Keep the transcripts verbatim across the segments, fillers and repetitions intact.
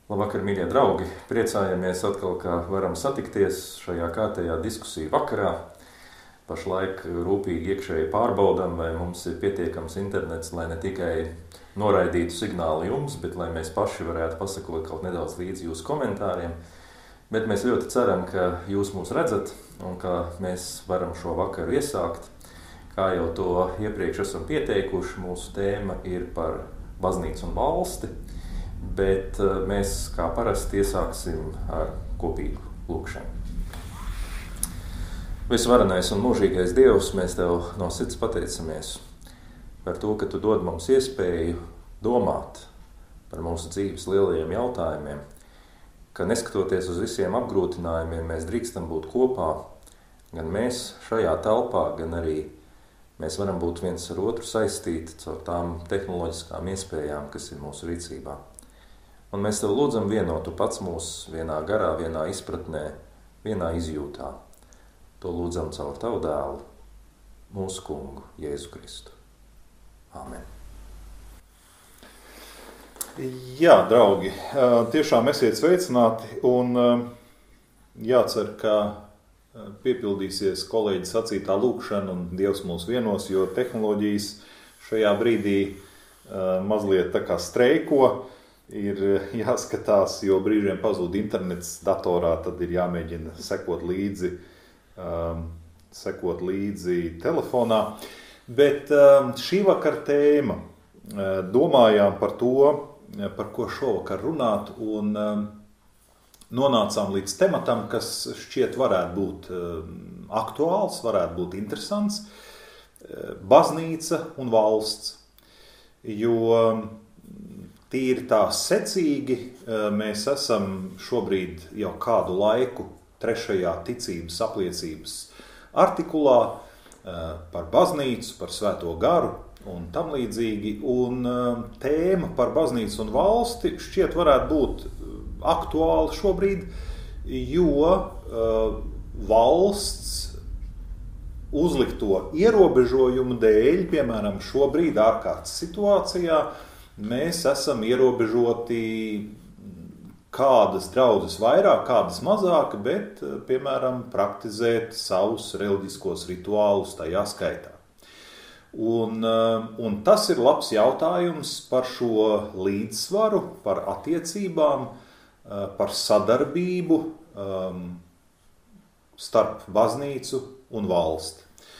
Labvakar, mīļie draugi! Priecājamies atkal, ka varam satikties šajā kārtējā diskusiju vakarā. Pašlaik rūpīgi iekšēji pārbaudam, vai mums ir pietiekams internets, lai ne tikai noraidītu signālu jums, bet lai mēs paši varētu pasakot kaut nedaudz līdzi jūsu komentāriem. Bet mēs ļoti ceram, ka jūs mūs redzat un ka mēs varam šo vakaru iesākt. Kā jau to iepriekš esam pieteikuši, mūsu tēma ir par baznīcu un valsti. Bet mēs, kā parasti, iesāksim ar kopīgu lūkšanu. Visvarenais un mūžīgais Dievs, mēs Tev no sirds pateicamies par to, ka Tu dod mums iespēju domāt par mūsu dzīves lielajiem jautājumiem, ka neskatoties uz visiem apgrūtinājumiem, mēs drīkstam būt kopā, gan mēs šajā telpā, gan arī mēs varam būt viens ar otru saistīti caur tām tehnoloģiskām iespējām, kas ir mūsu rīcībā. Un mēs Tev lūdzam vienotu pats mūs vienā garā, vienā izpratnē, vienā izjūtā. To lūdzam caur Tavu dēlu, mūsu kungu, Jēzu Kristu. Āmen. Jā, draugi, tiešām esiet sveicināti un jācer, ka piepildīsies kolēģi sacītā lūkšana un Dievs mūs vienos, jo tehnoloģijas šajā brīdī mazliet tā kā streiko. Ir jāskatās, jo brīžiem pazūd internets datorā, tad ir jāmēģina sekot līdzi, um, sekot līdzi telefonā. Bet um, šī vakar tēma, domājām par to, par ko šovakar runāt, un um, nonācām līdz tematam, kas šķiet varētu būt um, aktuāls, varētu būt interesants - baznīca un valsts. Jo tīri tā secīgi mēs esam šobrīd jau kādu laiku trešajā ticības apliecības artikulā par baznīcu, par svēto garu un tam līdzīgi. Un tēma par baznīcu un valsti šķiet varētu būt aktuāla šobrīd, jo valsts uzlikto ierobežojumu dēļ, piemēram, šobrīd ārkārtas situācijā, mēs esam ierobežoti kādas draudzes vairāk, kādas mazāk, bet, piemēram, praktizēt savus reliģiskos rituālus tajā skaitā. Un, un tas ir labs jautājums par šo līdzsvaru, par attiecībām, par sadarbību starp baznīcu un valsti.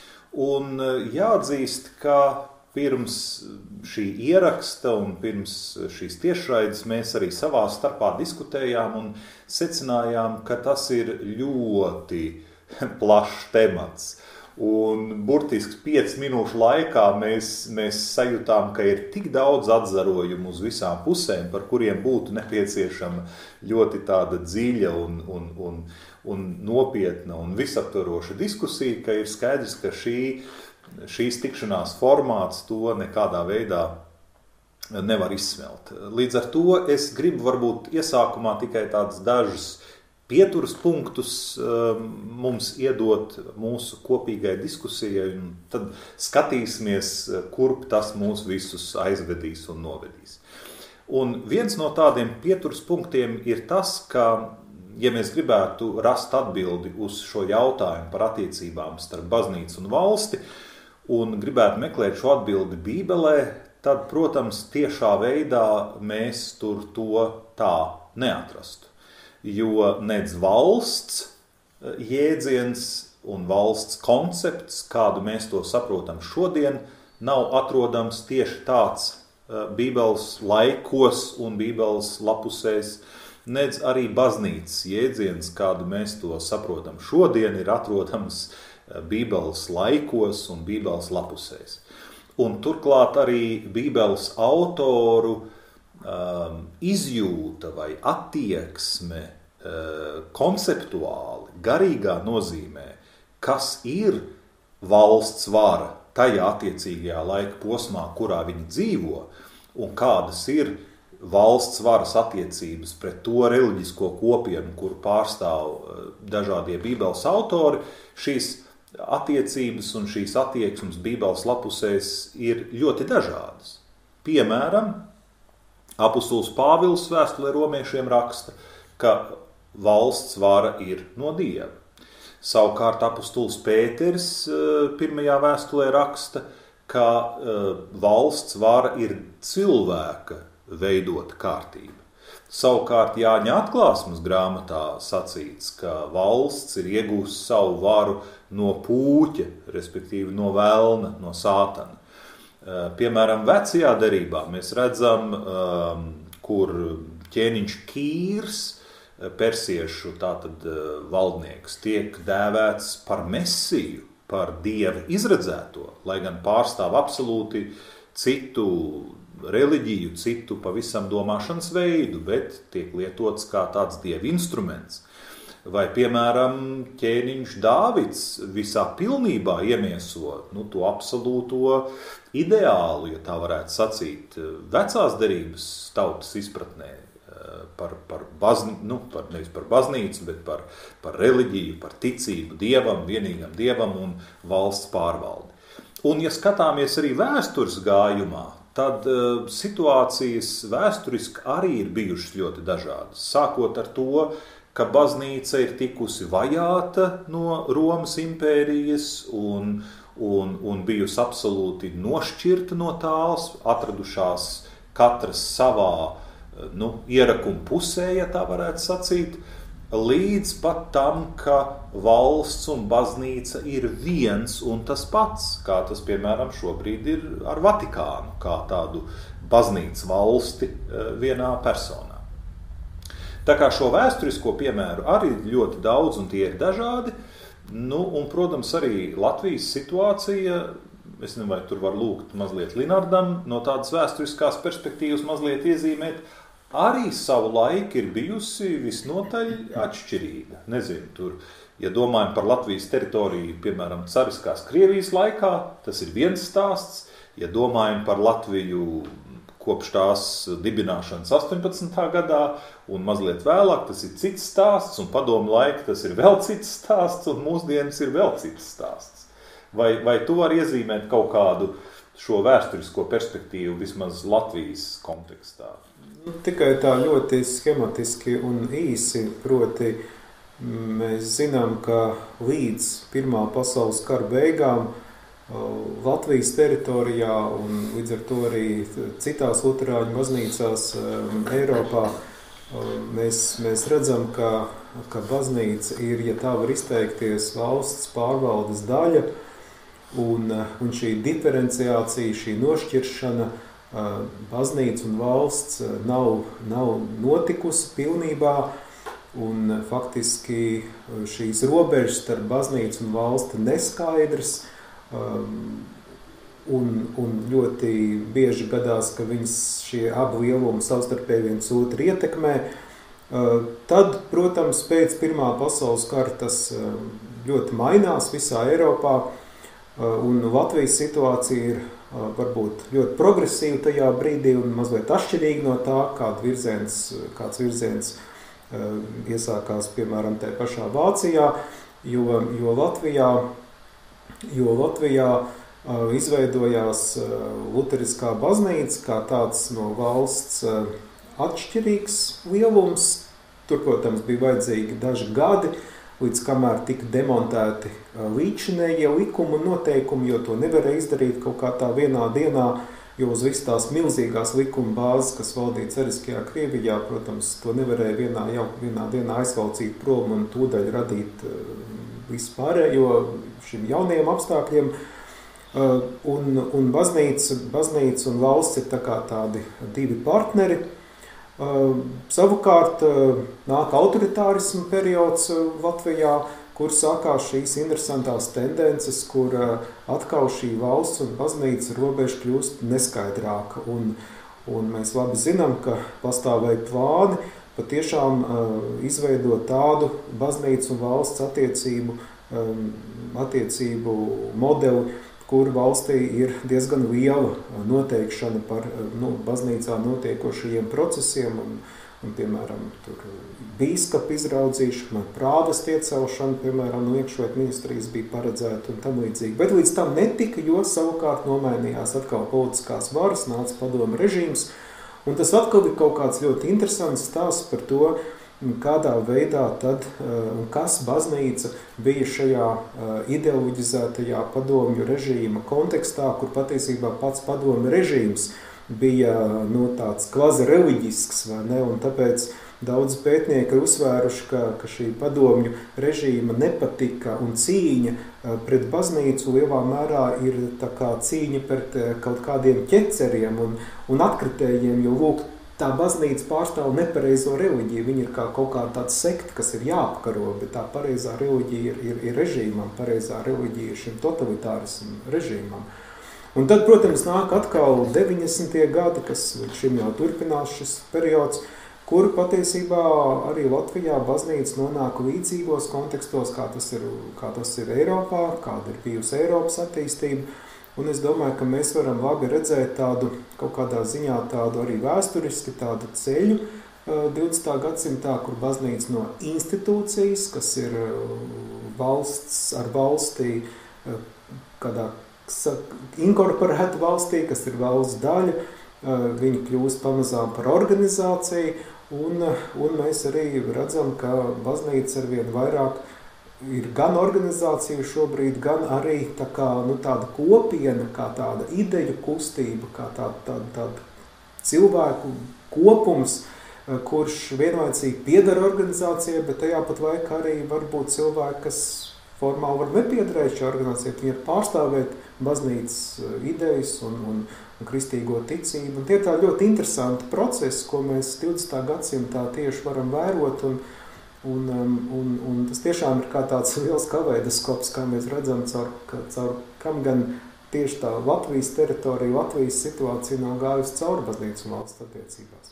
Un jāatzīst, ka pirms šī ieraksta un pirms šīs tiešraides mēs arī savā starpā diskutējām un secinājām, ka tas ir ļoti plašs temats. Un burtiski piecu minūšu laikā mēs, mēs sajūtām, ka ir tik daudz atzarojumu uz visām pusēm, par kuriem būtu nepieciešama ļoti tāda dziļa un, un, un, un nopietna un visaptvaroša diskusija, ka ir skaidrs, ka šī Šīs tikšanās formāts to nekādā veidā nevar izsmelt. Līdz ar to es gribu varbūt iesākumā tikai tādus dažus pieturas punktus mums iedot mūsu kopīgai diskusijai, un tad skatīsimies, kurp tas mūs visus aizvedīs un novedīs. Un viens no tādiem pieturas punktiem ir tas, ka, ja mēs gribētu rast atbildi uz šo jautājumu par attiecībām starp baznīcu un valsti, un gribētu meklēt šo atbildi Bībelē, tad, protams, tiešā veidā mēs tur to tā neatrastu. Jo nedz valsts jēdziens un valsts koncepts, kādu mēs to saprotam šodien, nav atrodams tieši tāds Bībeles laikos un Bībeles lapusēs, nedz arī baznīcas jēdziens, kādu mēs to saprotam šodien, ir atrodams Bībeles laikos un Bībeles lapusēs. Un turklāt arī Bībeles autoru um, izjūta vai attieksme uh, konceptuāli, garīgā nozīmē, kas ir valsts vara tajā attiecīgajā laika posmā, kurā viņi dzīvo, un kādas ir valsts varas attiecības pret to reliģisko kopienu, kuru pārstāv dažādie Bībeles autori, šīs attiecības un šīs attieksmes Bībeles lapusēs ir ļoti dažādas. Piemēram, Apostols Pāvils vēstulē romiešiem raksta, ka valsts vara ir no Dieva. Savukārt apostols Pēteris pirmajā vēstulē raksta, ka valsts vara ir cilvēka veidota kārtība. Savukārt Jāņa atklāsmes grāmatā sacīts, ka valsts ir iegūst savu varu no pūķa, respektīvi no velna, no sātana. Piemēram, vecajā derībā mēs redzam, kur ķēniņš Kīrs, persiešu tātad valdnieks, tiek dēvēts par Mesiju, par Dieva izredzēto, lai gan pārstāv absolūti citu reliģiju, citu pavisam domāšanas veidu, bet tiek lietots kā tāds Dieva instruments. Vai, piemēram, ķēniņš Dāvids visā pilnībā iemieso nu, to absolūto ideālu, ja tā varētu sacīt, vecās derības tautas izpratnē par, par, bazni, nu, par nevis par baznīcu, bet par, par reliģiju, par ticību Dievam, vienīgam Dievam un valsts pārvaldi. Un, ja skatāmies arī vēstures gājumā, tad uh, situācijas vēsturiski arī ir bijušas ļoti dažādas. Sākot ar to, ka baznīca ir tikusi vajāta no Romas impērijas un, un, un bijusi absolūti nošķirta no tās, atradušās katras savā nu, ierakuma pusē, ja tā varētu sacīt, līdz pat tam, ka valsts un baznīca ir viens un tas pats, kā tas, piemēram, šobrīd ir ar Vatikānu, kā tādu baznīcas valsti vienā personā. Tā kā šo vēsturisko piemēru arī ļoti daudz un tie ir dažādi, nu, un, protams, arī Latvijas situācija, es nezinu, vai tur var lūgt mazliet Linardam, no tādas vēsturiskās perspektīvas mazliet iezīmēt, arī savu laiku ir bijusi visnotaļ atšķirīga. Nezinu, tur, ja domājam par Latvijas teritoriju, piemēram, cariskās Krievijas laikā, tas ir viens stāsts. Ja domājam par Latviju kopš tās dibināšanas astoņpadsmitā gadā un mazliet vēlāk, tas ir cits stāsts, un padomu laika tas ir vēl cits stāsts, un mūsdienas ir vēl cits stāsts. Vai, vai tu vari iezīmēt kaut kādu šo vēsturisko perspektīvu vismaz Latvijas kontekstā? Tikai tā ļoti schematiski un īsi, proti mēs zinām, ka līdz Pirmā pasaules kara beigām Latvijas teritorijā un līdz ar to arī citās luterāņu baznīcās Eiropā mēs, mēs redzam, ka, ka baznīca ir, ja tā var izteikties, valsts pārvaldes daļa un, un šī diferenciācija, šī nošķiršana baznīca un valsts nav, nav notikusi pilnībā, un faktiski šīs robežas starp baznīcu un valsti neskaidrs, un, un ļoti bieži gadās, ka viņas šie abi lielumi savstarpēji viens otru ietekmē. Tad, protams, pēc Pirmā pasaules kara tas ļoti mainās visā Eiropā, un Latvijas situācija ir varbūt ļoti progresīva tajā brīdī un mazliet atšķirīga no tā, kāds virziens, kāds virziens iesākās, piemēram, tajā pašā Vācijā, jo, jo Latvijā, jo Latvijā izveidojās luteriskā baznīca kā tāds no valsts atšķirīgs lielums. Tur, protams, bija vajadzīgi daži gadi, līdz kamēr tika demontēti līdzinējie likumi un noteikumi, jo to nevarēja izdarīt kaut kā tā vienā dienā, jo uz visas tās milzīgās likuma bāzes, kas valdīja cariskajā Krievijā, protams, to nevarēja vienā, jau, vienā dienā aizvalcīt prom un tūdaļ radīt vispārējo šim jaunajiem apstākļiem. Un, un baznīca, baznīca un valsts ir tā kā tādi divi partneri. Uh, savukārt uh, nāk autoritārisma periods uh, Latvijā, kur sākās šīs interesantās tendences, kur uh, atkal šī valsts un baznīca robeža kļūst neskaidrāka. Un, un mēs labi zinām, ka pastāvēja plāni patiešām uh, izveidot tādu baznīcu un valsts attiecību, um, attiecību modeli, kur valstī ir diezgan liela noteikšana par nu, baznīcā notiekošajiem procesiem un, un piemēram, tur bīskapa izraudzīšana, prāvesta iecelšana, piemēram, no iekšlietu ministrijas bija paredzēta un tam līdzīgi. Bet līdz tam netika, jo savukārt nomainījās atkal politiskās varas, nāca padomu režīms Un tas atkal ir kaut kāds ļoti interesants stāsts par to, kādā veidā tad un kas baznīca bija šajā ideoloģizētajā padomju režīma kontekstā, kur patiesībā pats padomju režīms bija nu, tāds kvazi reliģisks, vai ne? Un tāpēc daudz pētnieki ir uzsvēruši, ka, ka šī padomju režīma nepatika un cīņa pret baznīcu lielā mērā ir tā kā cīņa pret kaut kādiem ķeceriem un, un atkritējiem, jo lūk, tā baznīca pārstāv nepareizo reliģiju. Viņa ir kā kaut kāda tāda sekta, kas ir jāapkaro, bet tā pareizā reliģija ir, ir, ir režīmam, pareizā reliģija ir šim totalitārismu režīmam. Un tad, protams, nāk atkal deviņdesmitie gadi, kas šim jau turpinās šis periods, kur patiesībā arī Latvijā baznīca nonāk līdzīgos kontekstos, kā tas ir, kā tas ir Eiropā, kāda ir bijusi Eiropas attīstība. Un es domāju, ka mēs varam labi redzēt tādu, kaut kādā ziņā tādu arī vēsturiski tādu ceļu divdesmitā gadsimtā, kur baznīca no institūcijas, kas ir valsts ar valstī, kādā inkorporēta valstī, kas ir valsts daļa, viņi kļūst pamazām par organizāciju, un, un mēs arī redzam, ka baznīca arvien vairāk ir gan organizācija šobrīd, gan arī tā kā, nu, tāda kopiena, kā tāda ideju kustība, kā tāda, tāda, tāda cilvēku kopums, kurš vienlaicīgi piedara organizācijai, bet tajā pat laikā arī var būt cilvēki, kas formāli var nepiedarēt šai organizācijai, viņi ir pārstāvēt baznīcas idejas un, un, un kristīgo ticību. Un tie ir tā ļoti interesanti procesi, ko mēs divdesmitā gadsimtā tieši varam vērot, un Un, un, un tas tiešām ir kā tāds liels kaleidoskops, kā mēs redzam, caur, caur kam gan tieši tā Latvijas teritorija, Latvijas situācija nav gājusi cauri baznīcas un valsts attiecībās.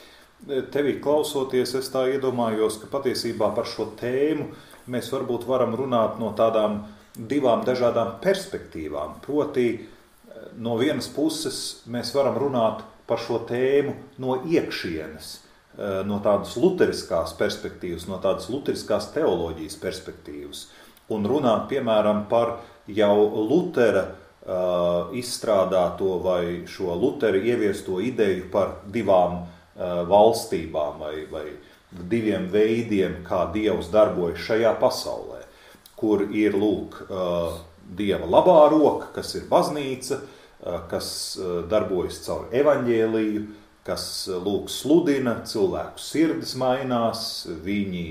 Tevī klausoties, es tā iedomājos, ka patiesībā par šo tēmu mēs varbūt varam runāt no tādām divām dažādām perspektīvām. Proti, no vienas puses mēs varam runāt par šo tēmu no iekšienes, no tādas luteriskās perspektīvas, no tādas luteriskās teoloģijas perspektīvas, un runāt, piemēram, par jau Lutera uh, izstrādāto vai šo Lutera ieviesto ideju par divām uh, valstībām vai, vai diviem veidiem, kā Dievs darbojas šajā pasaulē, kur ir, lūk, uh, Dieva labā roka, kas ir baznīca, uh, kas uh, darbojas caur evaņģēliju, kas, lūk, sludina, cilvēku sirdis mainās, viņi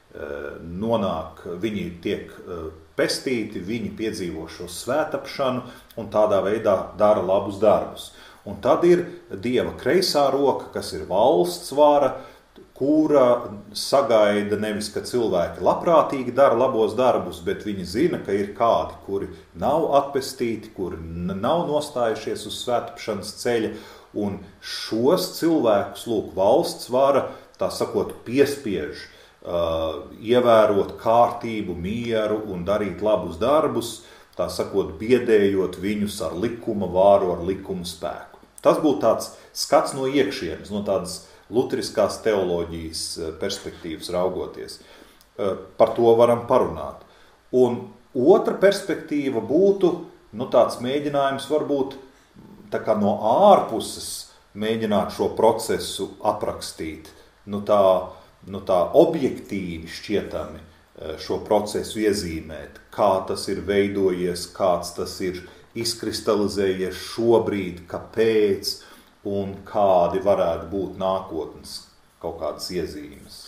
nonāk, viņi tiek pestīti, viņi piedzīvo šo svētapšanu un tādā veidā dara labus darbus. Un tad ir Dieva kreisā roka, kas ir valsts vara, kura sagaida nevis, ka cilvēki labprātīgi dara labos darbus, bet viņi zina, ka ir kādi, kuri nav atpestīti, kuri nav nostājušies uz svētapšanas ceļa, un šos cilvēkus, lūk, valsts vara, tā sakot, piespiež uh, ievērot kārtību, mieru un darīt labus darbus, tā sakot, biedējot viņus ar likuma vāru, ar likuma spēku. Tas būtu tāds skats no iekšienes, no tādas luteriskās teoloģijas perspektīvas raugoties. Uh, par to varam parunāt. Un otra perspektīva būtu, nu, tāds mēģinājums varbūt tā kā no ārpuses mēģināt šo procesu aprakstīt, nu tā, nu tā objektīvi šķietami šo procesu iezīmēt, kā tas ir veidojies, kāds tas ir izkristalizējies šobrīd, kāpēc un kādi varētu būt nākotnes kaut kādas iezīmes.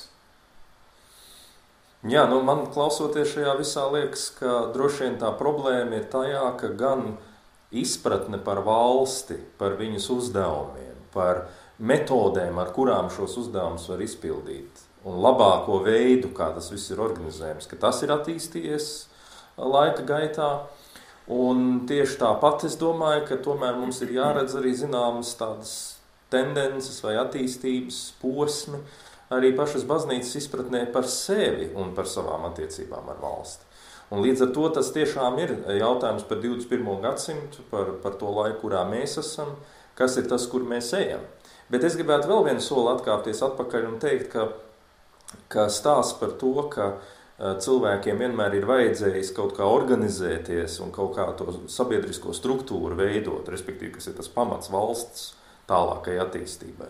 Jā, nu man klausoties šajā visā liekas, ka droši vien tā problēma ir tajā, ka gan izpratne par valsti, par viņas uzdevumiem, par metodēm, ar kurām šos uzdevumus var izpildīt, un labāko veidu, kā tas viss ir organizējams, ka tas ir attīstījies laika gaitā. Un tieši tāpat es domāju, ka tomēr mums ir jāredz arī zināmas tādas tendences vai attīstības posmi arī pašas baznīcas izpratnē par sevi un par savām attiecībām ar valsti. Un līdz ar to tas tiešām ir jautājums par divdesmit pirmo gadsimtu, par, par to laiku, kurā mēs esam, kas ir tas, kur mēs ejam. Bet es gribētu vēl vienu soli atkāpties atpakaļ un teikt, ka, ka stāsts par to, ka cilvēkiem vienmēr ir vajadzējis kaut kā organizēties un kaut kā to sabiedrisko struktūru veidot, respektīvi, kas ir tas pamats valsts tālākai attīstībai.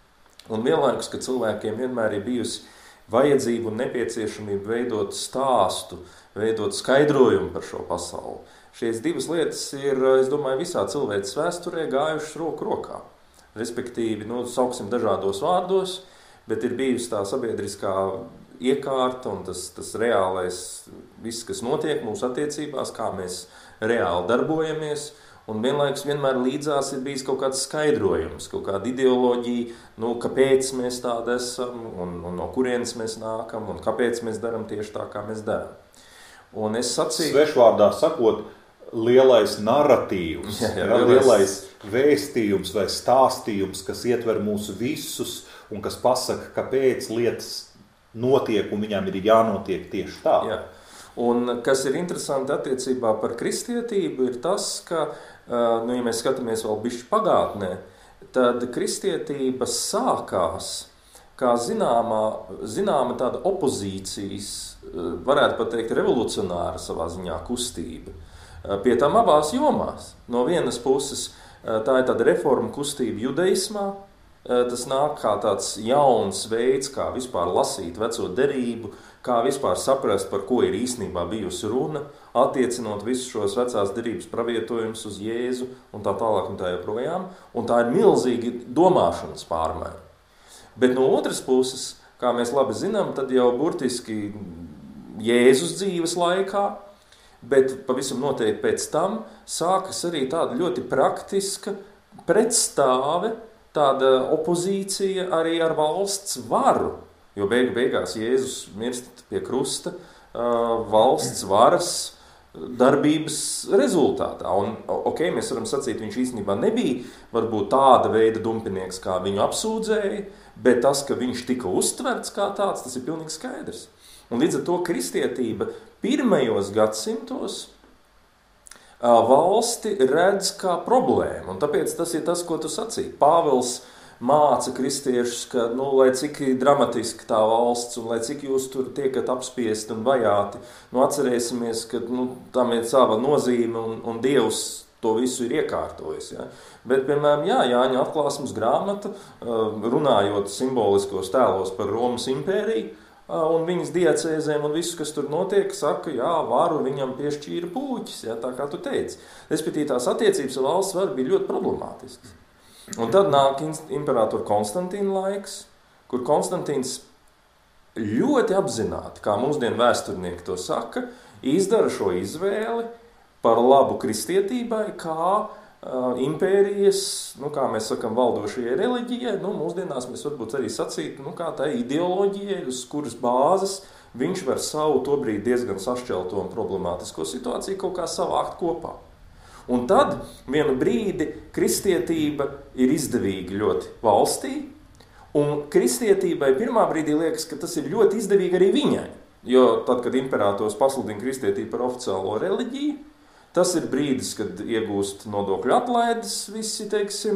Un vienlaikus, ka cilvēkiem vienmēr ir bijusi vajadzība un nepieciešamība veidot stāstu, veidot skaidrojumu par šo pasauli. Šīs divas lietas ir, es domāju, visā cilvēces vēsturē gājušas roku rokā. Respektīvi, nu, sauksim dažādos vārdos, bet ir bijusi tā sabiedriskā iekārta un tas, tas reālais, viss, kas notiek mūsu attiecībās, kā mēs reāli darbojamies, un vienlaikus vienmēr līdzās ir bijis kaut kāds skaidrojums, kaut kāda ideoloģija, nu, kāpēc mēs tādi esam, un, un no kurienes mēs nākam, un kāpēc mēs darām tieši tā, kā mēs darām. Un es sacīju... Svešvārdā sakot, lielais narratīvs, jā, jā, lielais... lielais vēstījums vai stāstījums, kas ietver mūsu visus, un kas pasaka, kāpēc lietas notiek, un viņām ir jānotiek tieši tā. Jā. Un kas ir interesanti attiecībā par kristietību, ir tas, ka, nu, ja mēs skatāmies vēl bišķi pagātnē, tad kristietība sākās kā zināmā, zināma tāda opozīcijas, varētu pat teikt, revolucionāra savā ziņā kustība. Pie tam abās jomās. No vienas puses tā ir tāda reforma kustība judaismā, tas nāk kā tāds jauns veids, kā vispār lasīt veco derību, kā vispār saprast, par ko ir īstenībā bijusi runa, attiecinot visus šos vecās derības pravietojumus uz Jēzu un tā tālāk un tā joprojām. Un tā ir milzīga domāšanas pārmaiņa. Bet no otras puses, kā mēs labi zinām, tad jau burtiski Jēzus dzīves laikā, bet pavisam noteikti pēc tam sākas arī tāda ļoti praktiska pretstāve, tāda opozīcija arī ar valsts varu. Jo beigu beigās Jēzus mirst pie krusta valsts varas darbības rezultātā. Un, ok, mēs varam sacīt, viņš īstenībā nebija varbūt tāda veida dumpinieks, kā viņu apsūdzēja, bet tas, ka viņš tika uztverts kā tāds, tas ir pilnīgi skaidrs. Un līdz ar to kristietība pirmajos gadsimtos valsti redz kā problēmu. Un tāpēc tas ir tas, ko tu sacīji. Pāvils māca kristiešus, ka, nu, lai cik dramatiski tā valsts un lai cik jūs tur tiekat apspiesti un vajāti, nu, atcerēsimies, ka, nu, tam ir sava nozīme un, un Dievs to visu ir iekārtojis. Ja? Bet, piemēram, jā, Jāņa atklāsmes grāmata, runājot simboliskos tēlos par Romas impēriju un viņas diacēzēm un visu, kas tur notiek, saka, jā, varu viņam piešķīra pūķis, ja, tā kā tu teici. Respektīvi, tās attiecības ar valsts varu bija ļoti problemātiskas. Un tad nāk imperatora Konstantīna laiks, kur Konstantīns ļoti apzināti, kā mūsdienu vēsturnieki to saka, izdara šo izvēli par labu kristietībai, kā uh, impērijas, nu, kā mēs sakam, valdošajai reliģijai, nu, mūsdienās mēs varbūt arī sacītu, nu, kā tā ideoloģijai, uz kuras bāzes viņš var savu tobrīd diezgan sašķelto un problemātisko situāciju kaut kā savākt kopā. Un tad vienu brīdi kristietība ir izdevīga ļoti valstī, un kristietībai pirmā brīdī liekas, ka tas ir ļoti izdevīgi arī viņai. Jo tad, kad imperators pasludina kristietību par oficiālo reliģiju, tas ir brīdis, kad iegūst nodokļu atlaides visi, teiksim,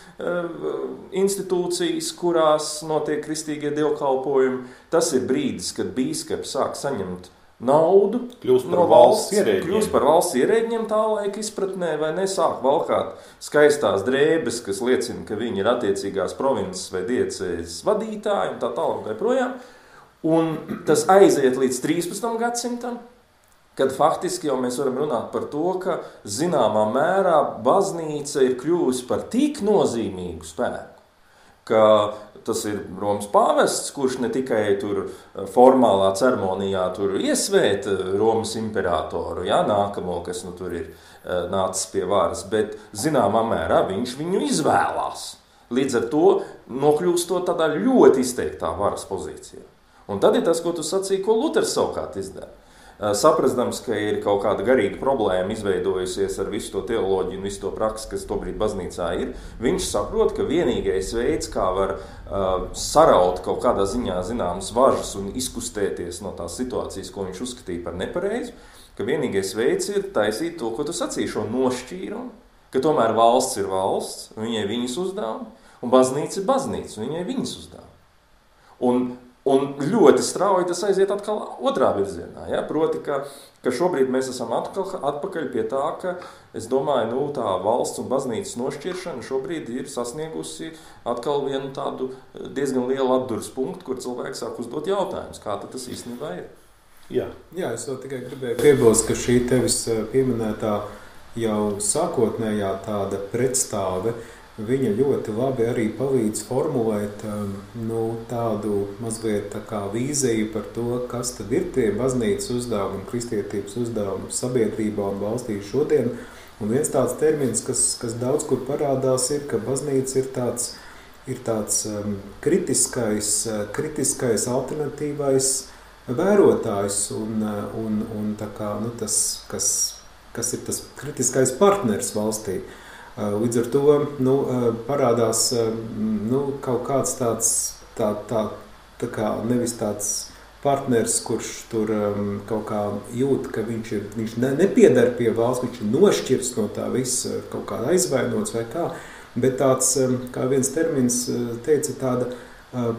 institūcijas, kurās notiek kristīgie dievkalpojumi. Tas ir brīdis, kad bīskapi sāk saņemt naudu, kļūst par no valsts ierēģiem. Kļūst par valsts ierēģiem tā laika izpratnē, vai nesāk valkāt skaistās drēbes, kas liecina, ka viņi ir attiecīgās provinces vai diecēzes vadītāji un tā tālāk vai projām. Un tas aiziet līdz trīspadsmitam gadsimtam, kad faktiski jau mēs varam runāt par to, ka zināmā mērā baznīca ir kļuvusi par tik nozīmīgu spēku, ka tas ir Romas pāvests, kurš ne tikai tur formālā ceremonijā tur iesvēta Romas imperatoru, jā, nākamo, kas nu tur ir nācis pie varas, bet zināmā mērā viņš viņu izvēlās. Līdz ar to nokļūstot tādā ļoti izteiktā varas pozīcijā. Un tad ir tas, ko tu sacīji, ko Luters savukārt izdara. Saprastams, ka ir kaut kāda garīga problēma izveidojusies ar visu to teoloģiju un visu to praksi, kas tobrīd baznīcā ir, viņš saprot, ka vienīgais veids, kā var uh, saraut kaut kādā ziņā zināmas važas un izkustēties no tās situācijas, ko viņš uzskatīja par nepareizu, ka vienīgais veids ir taisīt to, ko tu sacīji, šo nošķīrumu, ka tomēr valsts ir valsts, un viņai viņas uzdevumi, un baznīca ir baznīca, un viņai viņas uzdevumi. Un Un ļoti strauji tas aiziet atkal otrā virzienā. Ja? Proti, ka, ka šobrīd mēs esam atkal atpakaļ pie tā, ka es domāju, nu, tā valsts un baznīcas nošķiršana šobrīd ir sasniegusi atkal vienu tādu diezgan lielu atduras punktu, kur cilvēks sāk uzdot jautājumus, kā tad tas īstenībā ir. Jā, Jā es vēl tikai gribēju piebilst, ka šī tevis pieminētā jau sākotnējā tāda pretstāve, viņa ļoti labi arī palīdz formulēt nu, tādu mazliet tā kā vīziju par to, kas tad ir tie baznīcas uzdevumi, kristietības uzdevumi sabiedrībā un valstī šodien. Un viens tāds termins, kas, kas daudz kur parādās, ir, ka baznīca ir tāds, ir tāds um, kritiskais, kritiskais alternatīvais vērotājs un, un, un tā kā, nu, tas, kas, kas ir tas kritiskais partners valstī. Līdz ar to nu, parādās nu, kaut kāds tāds, tā, tā, tā kā nevis tāds partners, kurš tur um, kaut kā jūt, ka viņš, ir, viņš ne, nepiedar pie valsts, viņš ir nošķirs no tā visa, kaut kā aizvainots vai kā, bet tāds, kā viens termins teica, tāda uh,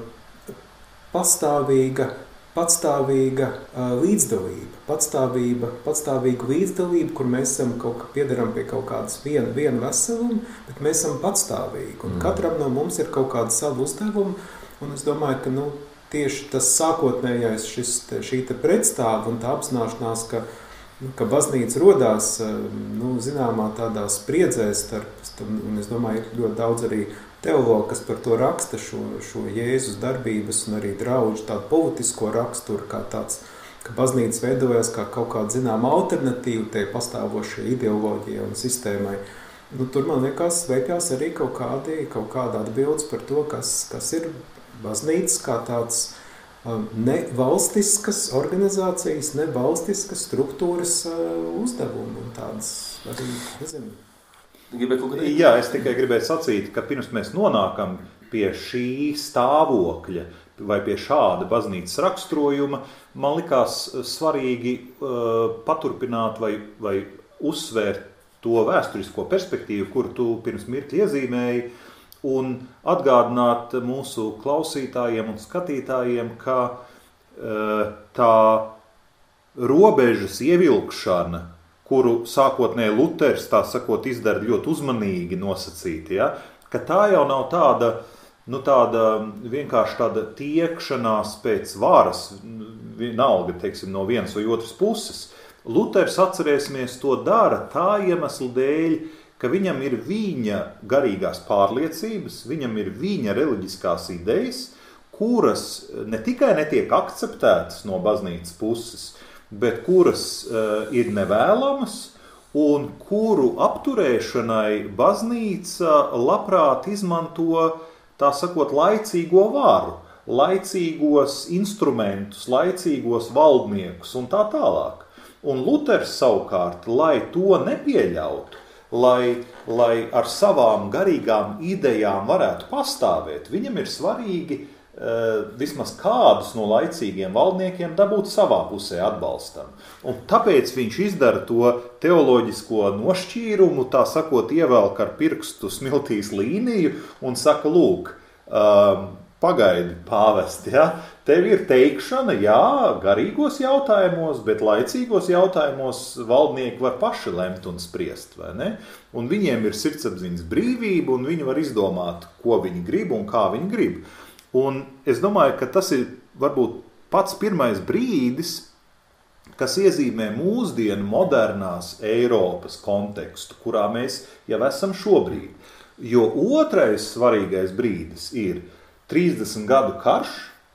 pastāvīga, patstāvīga uh, līdzdalība, patstāvība, patstāvīga līdzdalība, kur mēs esam kaut kā piedaram pie kaut kādas viena, viena veseluma, bet mēs esam patstāvīgi. Un mm. katram no mums ir kaut kāda savu uzdevumu, un es domāju, ka nu, tieši tas sākotnējais šis, šī te pretstāva un tā apzināšanās, ka, nu, ka baznīca rodās nu, zināmā tādā spriedzē starp, un es domāju, ir ļoti daudz arī teologi, kas par to raksta šo, šo Jēzus darbības un arī draudžu tādu politisko raksturu, kā tāds, ka baznīca veidojas kā kaut kāda zināma alternatīva tai pastāvošai ideoloģijai un sistēmai. Nu, tur man liekas veikās arī kaut kādi, kaut kāda atbildes par to, kas, kas ir baznīca, kā tāds um, nevalstiskas organizācijas, nevalstiskas struktūras uh, uzdevumi un tādas arī, nezinu. Jā, es tikai gribēju sacīt, ka pirms mēs nonākam pie šī stāvokļa vai pie šāda baznīcas raksturojuma, man likās svarīgi uh, paturpināt vai, vai uzsvērt to vēsturisko perspektīvu, kuru tu pirms mirkļa iezīmēji, un atgādināt mūsu klausītājiem un skatītājiem, ka uh, tā robežas ievilkšana, kuru sākotnēji Luters, tā sakot, izdara ļoti uzmanīgi nosacīti, ja? Ka tā jau nav tāda, nu tāda vienkārši tāda tiekšanās pēc varas, vienalga, teiksim, no vienas vai otras puses. Luters, atcerēsimies, to dara tā iemesla dēļ, ka viņam ir viņa garīgās pārliecības, viņam ir viņa reliģiskās idejas, kuras ne tikai netiek akceptētas no baznīcas puses, bet kuras uh, ir nevēlamas un kuru apturēšanai baznīca labprāt izmanto, tā sakot, laicīgo varu, laicīgos instrumentus, laicīgos valdniekus un tā tālāk. Un Luters savukārt, lai to nepieļautu, lai, lai ar savām garīgām idejām varētu pastāvēt, viņam ir svarīgi vismaz kādus no laicīgiem valdniekiem dabūt savā pusē atbalstam. Un tāpēc viņš izdara to teoloģisko nošķīrumu, tā sakot, ievelk ar pirkstu smiltīs līniju un saka, lūk, pagaidi pāvesti, ja? Tev ir teikšana, jā, garīgos jautājumos, bet laicīgos jautājumos valdnieki var paši lemt un spriest, vai ne? Un viņiem ir sirdsapziņas brīvība, un viņi var izdomāt, ko viņi grib un kā viņi grib. Un es domāju, ka tas ir varbūt pats pirmais brīdis, kas iezīmē mūsdienu modernās Eiropas kontekstu, kurā mēs jau esam šobrīd. Jo otrais svarīgais brīdis ir trīsdesmit gadu karš,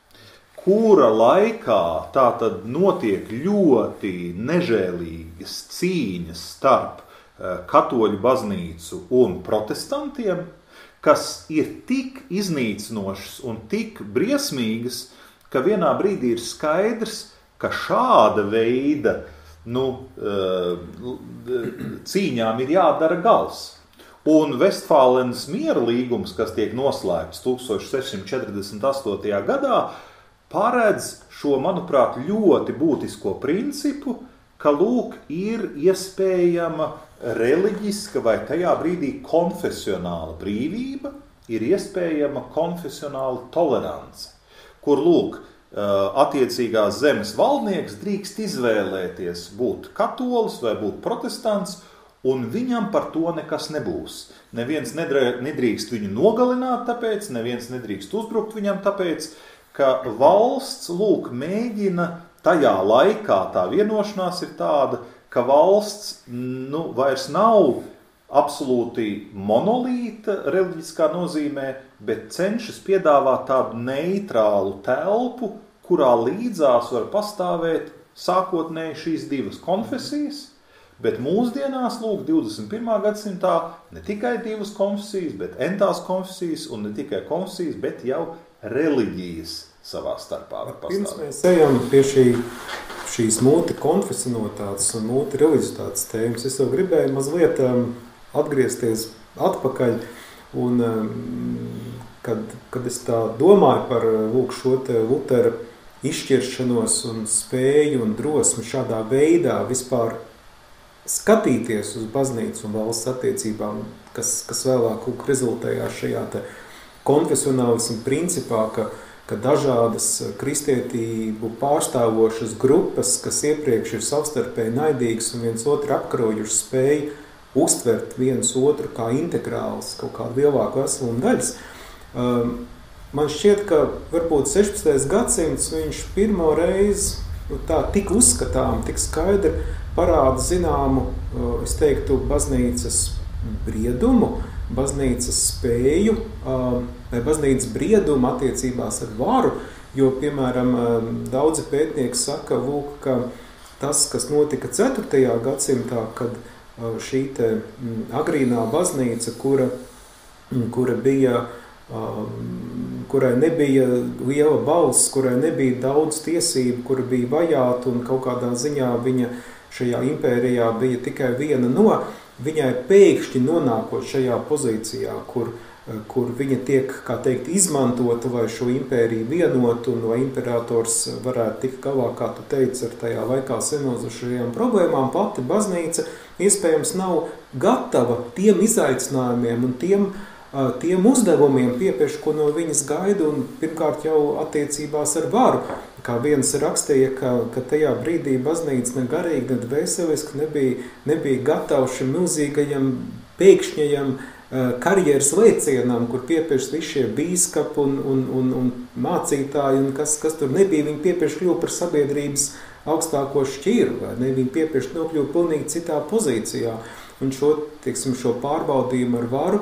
kura laikā tātad notiek ļoti nežēlīgas cīņas starp katoļu baznīcu un protestantiem, kas ir tik iznīcinošas un tik briesmīgas, ka vienā brīdī ir skaidrs, ka šāda veida nu, cīņām ir jādara gals. Un Vestfālenes miera līgums, kas tiek noslēgts tūkstoš sešsimt četrdesmit astotajā gadā, paredz šo, manuprāt, ļoti būtisko principu, ka lūk ir iespējama reliģiska vai tajā brīdī konfesionāla brīvība, ir iespējama konfesionāla tolerance, kur lūk, attiecīgās zemes valdnieks drīkst izvēlēties būt katolis vai būt protestants, un viņam par to nekas nebūs. Neviens nedrīkst viņu nogalināt tāpēc, neviens nedrīkst uzbrukt viņam tāpēc, ka valsts, lūk, mēģina tajā laikā, tā vienošanās ir tāda, ka valsts, nu, vairs nav absolūti monolīta reliģiskā nozīmē, bet cenšas piedāvāt tādu neitrālu telpu, kurā līdzās var pastāvēt sākotnēji šīs divas konfesijas, bet mūsdienās, lūk, divdesmit pirmā gadsimtā ne tikai divas konfesijas, bet entās konfesijas, un ne tikai konfesijas, bet jau reliģijas savā starpā var pastāvēt. Pirms mēs ejam pie šī, šīs multikonfesionalitātes un multireliģitātes tēmas, es jau gribēju mazliet um, atgriezties atpakaļ, un um, kad, kad es tā domāju par lūk, šo te Lutera izšķiršanos un spēju un drosmi šādā veidā vispār skatīties uz baznīcu un valsts attiecībām, kas, kas vēlāk rezultējās šajā te konfesionālismu principā, ka, ka dažādas kristietību pārstāvošas grupas, kas iepriekš ir savstarpēji naidīgas un viens otru apkarojuši spēju uztvert viens otru kā integrāls, kaut kādu lielāku veselumu daļas. Um, man šķiet, ka varbūt sešpadsmitais gadsimts viņš pirmo reizi tā tik uzskatām, tik skaidri parāda zināmu, es teiktu, baznīcas briedumu, baznīcas spēju vai baznīcas briedumu attiecībās ar varu, jo, piemēram, daudzi pētnieki saka, lūk, ka tas, kas notika ceturtajā gadsimtā, kad šī te agrīnā baznīca, kura, kura bija, kurai nebija liela balss, kurai nebija daudz tiesību, kura bija vajāta un kaut kādā ziņā viņa šajā impērijā bija tikai viena no, viņai pēkšņi nonākot šajā pozīcijā, kur, kur viņa tiek, kā teikt, izmantota, lai šo impēriju vienotu un lai imperators varētu tikt galā, kā tu teici, ar tajā laikā senozušajām problēmām, pati baznīca iespējams nav gatava tiem izaicinājumiem un tiem, tiem uzdevumiem piepieši, ko no viņas gaida un pirmkārt jau attiecībās ar varu. Kā viens rakstīja, ka, ka tajā brīdī baznīca ne garīgi, ne dvēseliski nebija, nebija gatava šim milzīgajam, pēkšņajam karjeras lēcienam, kur piepieši visi šie bīskapi un, un, un, un mācītāji, un kas, kas tur nebija, viņi piepieši kļuva par sabiedrības augstāko šķiru, vai ne? Viņi piepieši nokļuva pilnīgi citā pozīcijā. Un šo, teiksim, šo pārbaudījumu ar varu,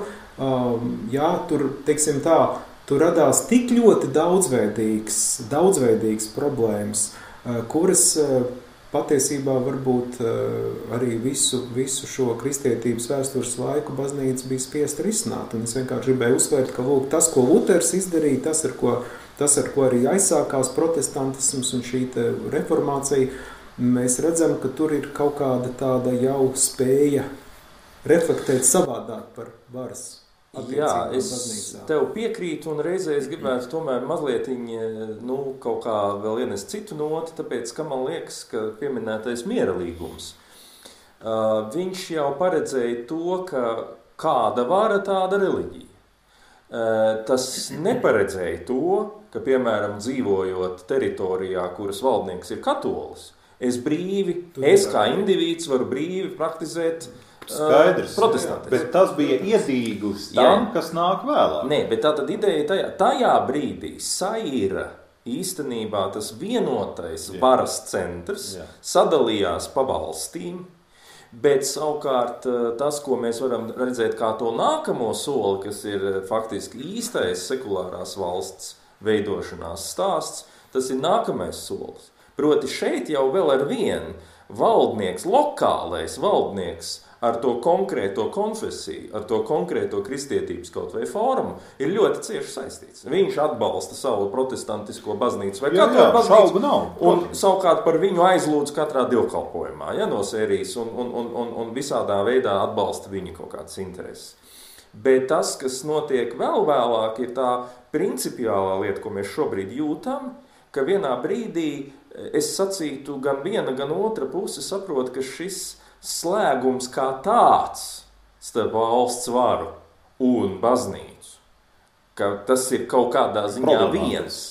jā, tur, teiksim tā, tur radās tik ļoti daudzveidīgs, daudzveidīgs problēmas, kuras patiesībā varbūt arī visu, visu šo kristietības vēstures laiku baznīca bija spiest risināt. Un es vienkārši gribēju uzsvērt, ka lūk, tas, ko Luters izdarīja, tas, ar ko, tas, ar ko arī aizsākās protestantisms un šī reformācija, mēs redzam, ka tur ir kaut kāda tāda jau spēja reflektēt savādāk par varas. Jā, es tev piekrītu un reizē es gribētu tomēr mazliet nu, kaut kā vēl ienest citu noti, tāpēc, ka man liekas, ka pieminētais miera līgums. Uh, viņš jau paredzēja to, ka kāda vara, tāda reliģija. Uh, tas neparedzēja to, ka, piemēram, dzīvojot teritorijā, kuras valdnieks ir katolis, es brīvi, es kā indivīds varu brīvi praktizēt Skaidrs, protestantismu. Bet tas bija iedīglis tam, kas nāk vēlāk. Nē, bet tā tad ideja tajā, tajā brīdī saira īstenībā tas vienotais Jā. Varas centrs Jā. Sadalījās pa valstīm, bet savukārt tas, ko mēs varam redzēt kā to nākamo soli, kas ir faktiski īstais sekulārās valsts veidošanās stāsts, tas ir nākamais solis. Proti šeit jau vēl ar vienu valdnieks, lokālais valdnieks, ar to konkrēto konfesiju, ar to konkrēto kristietības kaut vai formu, ir ļoti cieši saistīts. Viņš atbalsta savu protestantisko baznīcu vai katoļu baznīcu, nav, un savukārt par viņu aizlūdz katrā dievkalpojumā, ja, no sērijas, un, un, un, un, un visādā veidā atbalsta viņu kaut kādas intereses. Bet tas, kas notiek vēl vēlāk, ir tā principiālā lieta, ko mēs šobrīd jūtam, ka vienā brīdī, es sacītu, gan viena, gan otra puse saprot, ka šis slēgums kā tāds starp valsts varu un baznīcu, ka tas ir kaut kādā ziņā viens.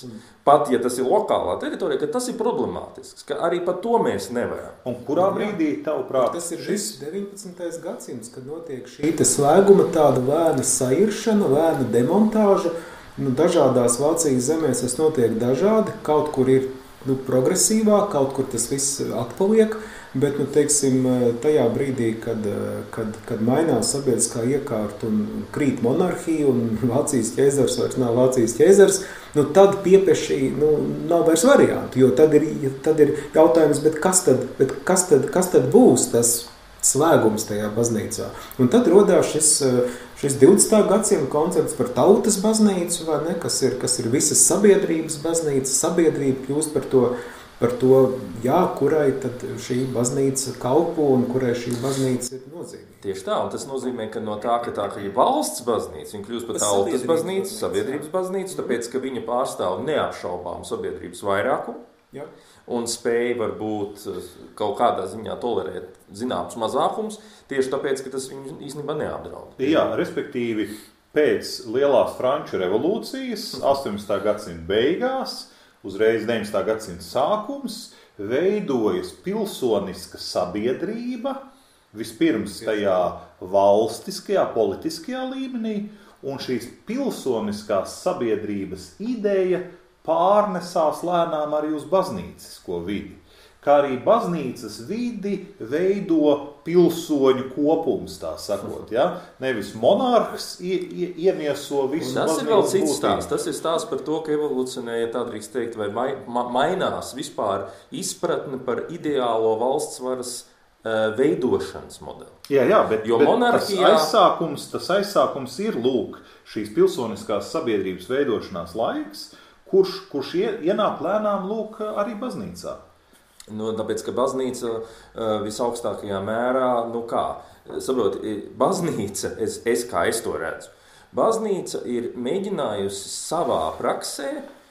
pat ja tas ir lokālā teritorija, ka tas ir problemātisks, ka arī par to mēs nevaram. Un kurā brīdī, tavuprāt, tas ir šis deviņpadsmitais gadsimts, kad notiek šī slēguma tāda lēna sairšana, lēna demontāža. Nu, dažādās Vācijas zemēs tas notiek dažādi, kaut kur ir nu, progresīvāk, kaut kur tas viss atpaliek, bet, nu, teiksim, tajā brīdī, kad, kad, kad mainās sabiedriskā iekārta un krīt monarhija un Vācijas ķēzars vairs nav Vācijas ķēzars, nu, tad piepešī nu, nav vairs variantu, jo tad ir, tad ir jautājums, bet kas tad, bet kas tad, kas tad būs tas slēgums tajā baznīcā? Un tad rodās šis, šis divdesmitā gadsimta koncepts par tautas baznīcu, vai ne, kas ir, kas ir visas sabiedrības baznīca, sabiedrība kļūst par to, par to, jā, kurai tad šī baznīca kalpo un kurai šī baznīca ir nozīmīga. Tieši tā, un tas nozīmē, ka no tā, ka tā ka ir valsts baznīca, viņa kļūst par tautas baznīcu, sabiedrības baznīcu, tāpēc, ka viņa pārstāv neapšaubām sabiedrības vairākumu. Jā. Un spēja varbūt kaut kādā ziņā tolerēt zināms mazākums, tieši tāpēc, ka tas viņu īstenībā neapdraud. Jā, respektīvi, pēc lielās Franču revolūcijas, astoņdesmitā gadsimta beigās, uzreiz deviņdesmitā gadsimta sākums, veidojas pilsoniska sabiedrība, vispirms tajā valstiskajā, politiskajā līmenī, un šīs pilsoniskās sabiedrības ideja pārnesās lēnām arī uz baznīcisko vidi, kā arī baznīcas vidi veido pilsoņu kopums, tā sakot, ja? Nevis monarhs iemieso visu baznīcu. Tas ir vēl cits stāsts. Tas ir stāsts par to, ka evolucionē, ja tā drīkst teikt, vai mai, ma, mainās vispār izpratne par ideālo valsts varas uh, veidošanas modeli. Jā, jā, bet, jo bet monarhijā... tas, aizsākums, tas aizsākums ir, lūk, šīs pilsoniskās sabiedrības veidošanās laiks, kurš, kurš ienāk lēnām lūk arī baznīcā. Nu, tāpēc, ka baznīca uh, visaugstākajā mērā, nu kā, saprot, baznīca, es, es kā es to redzu, baznīca ir mēģinājusi savā praksē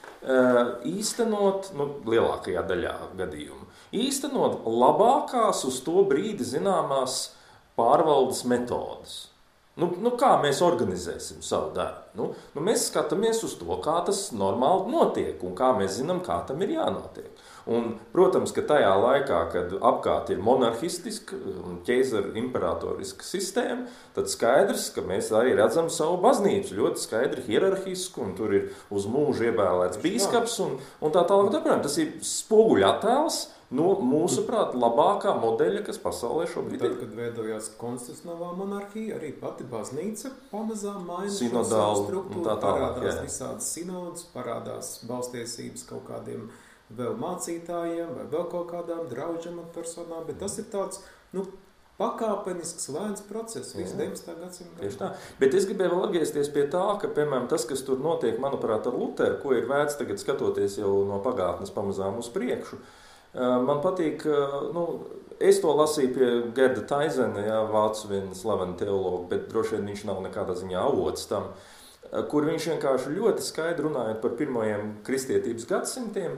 uh, īstenot, nu, lielākajā daļā gadījumu, īstenot labākās uz to brīdi zināmās pārvaldes metodas. Nu, nu, kā mēs organizēsim savu darbu? Nu, nu, mēs skatāmies uz to, kā tas normāli notiek un kā mēs zinām, kā tam ir jānotiek. Un, protams, ka tajā laikā, kad apkārt ir monarhistiska un ķēzara imperatoriska sistēma, tad skaidrs, ka mēs arī redzam savu baznīcu ļoti skaidri hierarhisku, un tur ir uz mūžu ievēlēts bīskaps un, un tā tālāk. Tas ir spoguļa attēls no mūsuprāt labākā modeļa, kas pasaulē šobrīd ir. Tad, kad veidojās konstitucionālā monarhija, arī pati baznīca pamazām maina savu struktūru, tā tālāk, parādās jā. visādas sinodas, parādās balstiesības kaut kādiem vēl mācītājiem vai vēl kaut kādām draudžam un personām, bet tas ir tāds, nu, pakāpenisks, lēns process visu deviņdesmitā gadsimta. Tieši tā. Bet es gribēju vēl atgriezties pie tā, ka, piemēram, tas, kas tur notiek, manuprāt, ar Luteru, ko ir vērts tagad skatoties jau no pagātnes pamazām uz priekšu, man patīk, nu, es to lasīju pie Gerda Taizena, jā, vācu viena slavena teologa, bet droši vien viņš nav nekādā ziņā avots tam, kur viņš vienkārši ļoti skaidri runājot par pirmajiem kristietības gadsimtiem,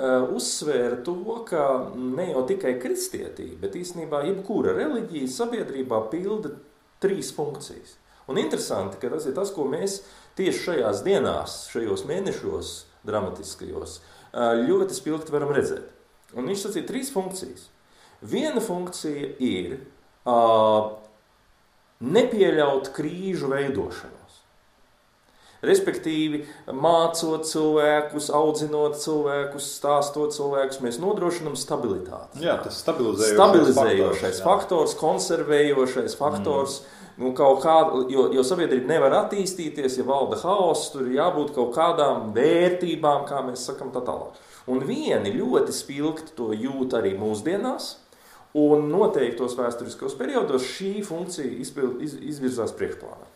uzsvēra to, ka ne jau tikai kristietība, bet īstenībā jebkura reliģija sabiedrībā pilda trīs funkcijas. Un interesanti, ka tas ir tas, ko mēs tieši šajās dienās, šajos mēnešos dramatiskajos, ļoti spilgti varam redzēt. Un viņš sacīja trīs funkcijas. Viena funkcija ir uh, nepieļaut krīžu veidošanos. Respektīvi, mācot cilvēkus, audzinot cilvēkus, stāstot cilvēkus, mēs nodrošinām stabilitāti. Jā, tas stabilizējošais, stabilizējošais faktors, faktors, konservējošais faktors. Mm. Nu, kaut kā, jo, jo sabiedrība nevar attīstīties, ja valda haoss, tur ir jābūt kaut kādām vērtībām, kā mēs sakam, tā tālāk. Un vieni ļoti spilgti to jūt arī mūsdienās, un noteiktos vēsturiskos periodos šī funkcija izpild, iz, izvirzās priekšplānā.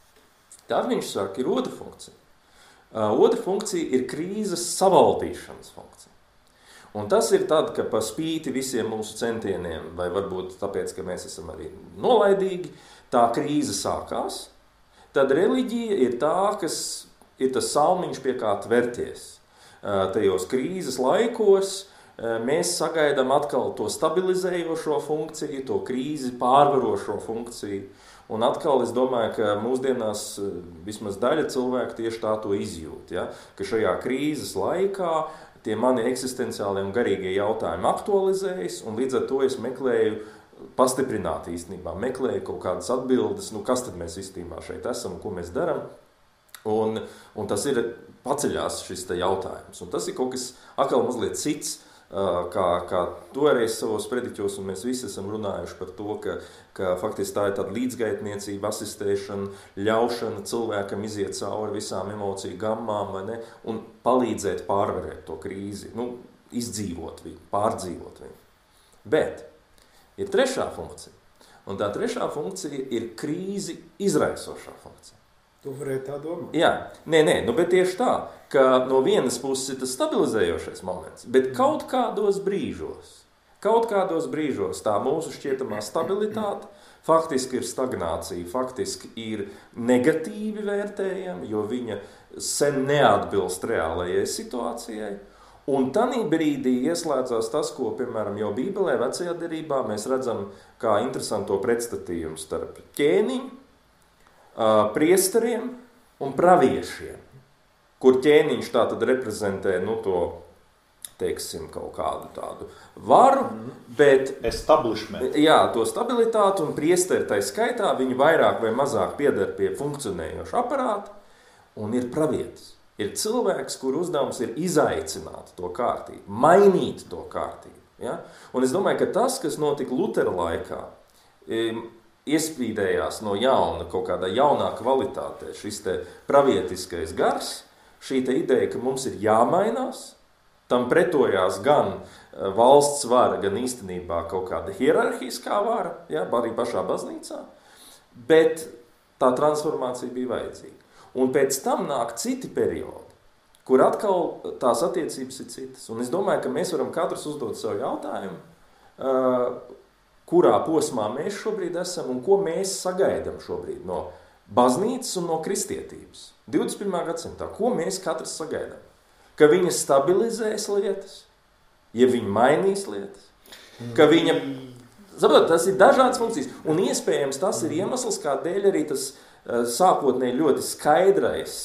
Tad viņš saka, ir otra funkcija. Uh, otra funkcija ir krīzes savaldīšanas funkcija. Un tas ir tad, ka pa spīti visiem mūsu centieniem, vai varbūt tāpēc, ka mēs esam arī nolaidīgi, tā krīze sākās, tad reliģija ir tā, kas ir tas salmiņš, pie kā tverties. Tajos krīzes laikos mēs sagaidām atkal to stabilizējošo funkciju, to krīzi pārvarošo funkciju. Un atkal es domāju, ka mūsdienās vismaz daļa cilvēku tieši tā to izjūt, ja? Ka šajā krīzes laikā tie mani eksistenciālie un garīgie jautājumi aktualizējas, un līdz ar to es meklēju pastiprināt īstenībā, meklēju kaut kādas atbildes, nu kas tad mēs īstenībā šeit esam un ko mēs daram. Un, un tas ir paceļās šis te jautājums. Un tas ir kaut kas atkal mazliet cits, kā, kā toreiz savos prediķos, un mēs visi esam runājuši par to, ka, ka faktiski tā ir tāda līdzgaitniecība, asistēšana, ļaušana cilvēkam iziet cauri visām emociju gammām, vai ne, un palīdzēt pārvarēt to krīzi, nu, izdzīvot viņu, pārdzīvot viņu. Bet ir trešā funkcija, un tā trešā funkcija ir krīzi izraisošā funkcija. Tu varētu tā domāt. Jā, nē, nē, nu, bet tieši tā, ka no vienas puses ir tas stabilizējošais moments, bet kaut kādos brīžos, kaut kādos brīžos tā mūsu šķietamā stabilitāte faktiski ir stagnācija, faktiski ir negatīvi vērtējama, jo viņa sen neatbilst reālajai situācijai, un tanī brīdī ieslēdzās tas, ko, piemēram, jau Bībelē, vecajā derībā, mēs redzam kā interesanto pretstatījumu starp ķēniņu, priesteriem un praviešiem, kur ķēniņš tā tad reprezentē, nu, to, teiksim, kaut kādu tādu varu, bet... Establishment. Jā, to stabilitāti, un priesteri tai skaitā, viņi vairāk vai mazāk pieder pie funkcionējoša aparāta, un ir pravietis. Ir cilvēks, kur uzdevums ir izaicināt to kārtību, mainīt to kārtību. Ja? Un es domāju, ka tas, kas notika Lutera laikā, iespīdējās no jauna, kaut kādā jaunā kvalitātē, šis te pravietiskais gars, šī te ideja, ka mums ir jāmainās, tam pretojās gan valsts vara, gan īstenībā kaut kāda hierarhiskā vara, ja, arī pašā baznīcā, bet tā transformācija bija vajadzīga. Un pēc tam nāk citi periodi, kur atkal tās attiecības ir citas. Un es domāju, ka mēs varam katrs uzdot savu jautājumu, kurā posmā mēs šobrīd esam un ko mēs sagaidām šobrīd no baznīcas un no kristietības. divdesmit pirmā gadsimtā, ko mēs katrs sagaidām? Ka viņa stabilizēs lietas, ja viņa mainīs lietas, ka viņa, saprot, tas ir dažādas funkcijas, un iespējams tas ir iemesls, kādēļ arī tas sākotnēji ļoti skaidrais,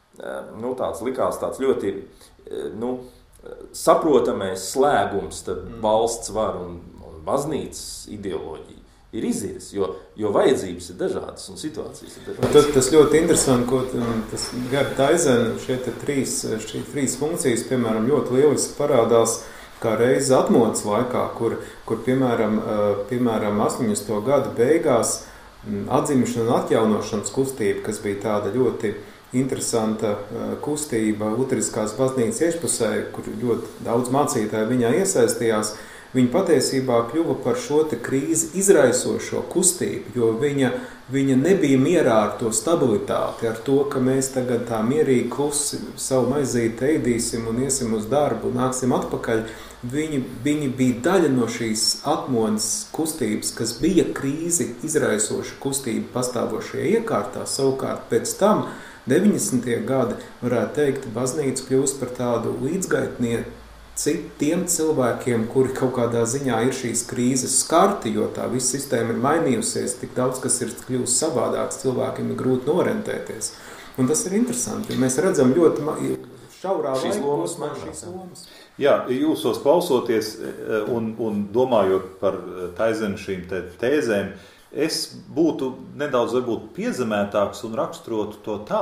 nu tāds likās tāds ļoti, nu, saprotamais slēgums starp valsts varu un baznīcas ideoloģija ir izies, jo, jo vajadzības ir dažādas un situācijas ir dažādas. Tas, tas ļoti interesanti, ko tas Gerd Taizena šeit trīs, šī trīs funkcijas, piemēram, ļoti lieliski parādās kā reizi atmodas laikā, kur, kur piemēram, piemēram, astoņdesmito gadu beigās atzimšana un atjaunošanas kustība, kas bija tāda ļoti interesanta kustība luteriskās baznīcas iešpusē, kur ļoti daudz mācītāju viņā iesaistījās, viņa patiesībā kļuva par šo te krīzi izraisošo kustību, jo viņa, viņa nebija mierā ar to stabilitāti, ar to, ka mēs tagad tā mierīgi klusi savu maizīti ēdīsim un iesim uz darbu un nāksim atpakaļ. Viņi, viņi bija daļa no šīs atmodas kustības, kas bija krīzi izraisoša kustība pastāvošajā iekārtā. Savukārt pēc tam deviņdesmitie gadi, varētu teikt, baznīca kļūst par tādu līdzgaitnieku tiem cilvēkiem, kuri kaut kādā ziņā ir šīs krīzes skarti, jo tā visa sistēma ir mainījusies, tik daudz, kas ir kļūst savādāks, cilvēkiem ir grūti norentēties. Un tas ir interesanti, jo mēs redzam ļoti šaurā šīs lomas, šīs lomas. Jā, jūsos klausoties un, un domājot par Taizenu šīm te tēzēm, es būtu nedaudz varbūt piezemētāks un raksturotu to tā,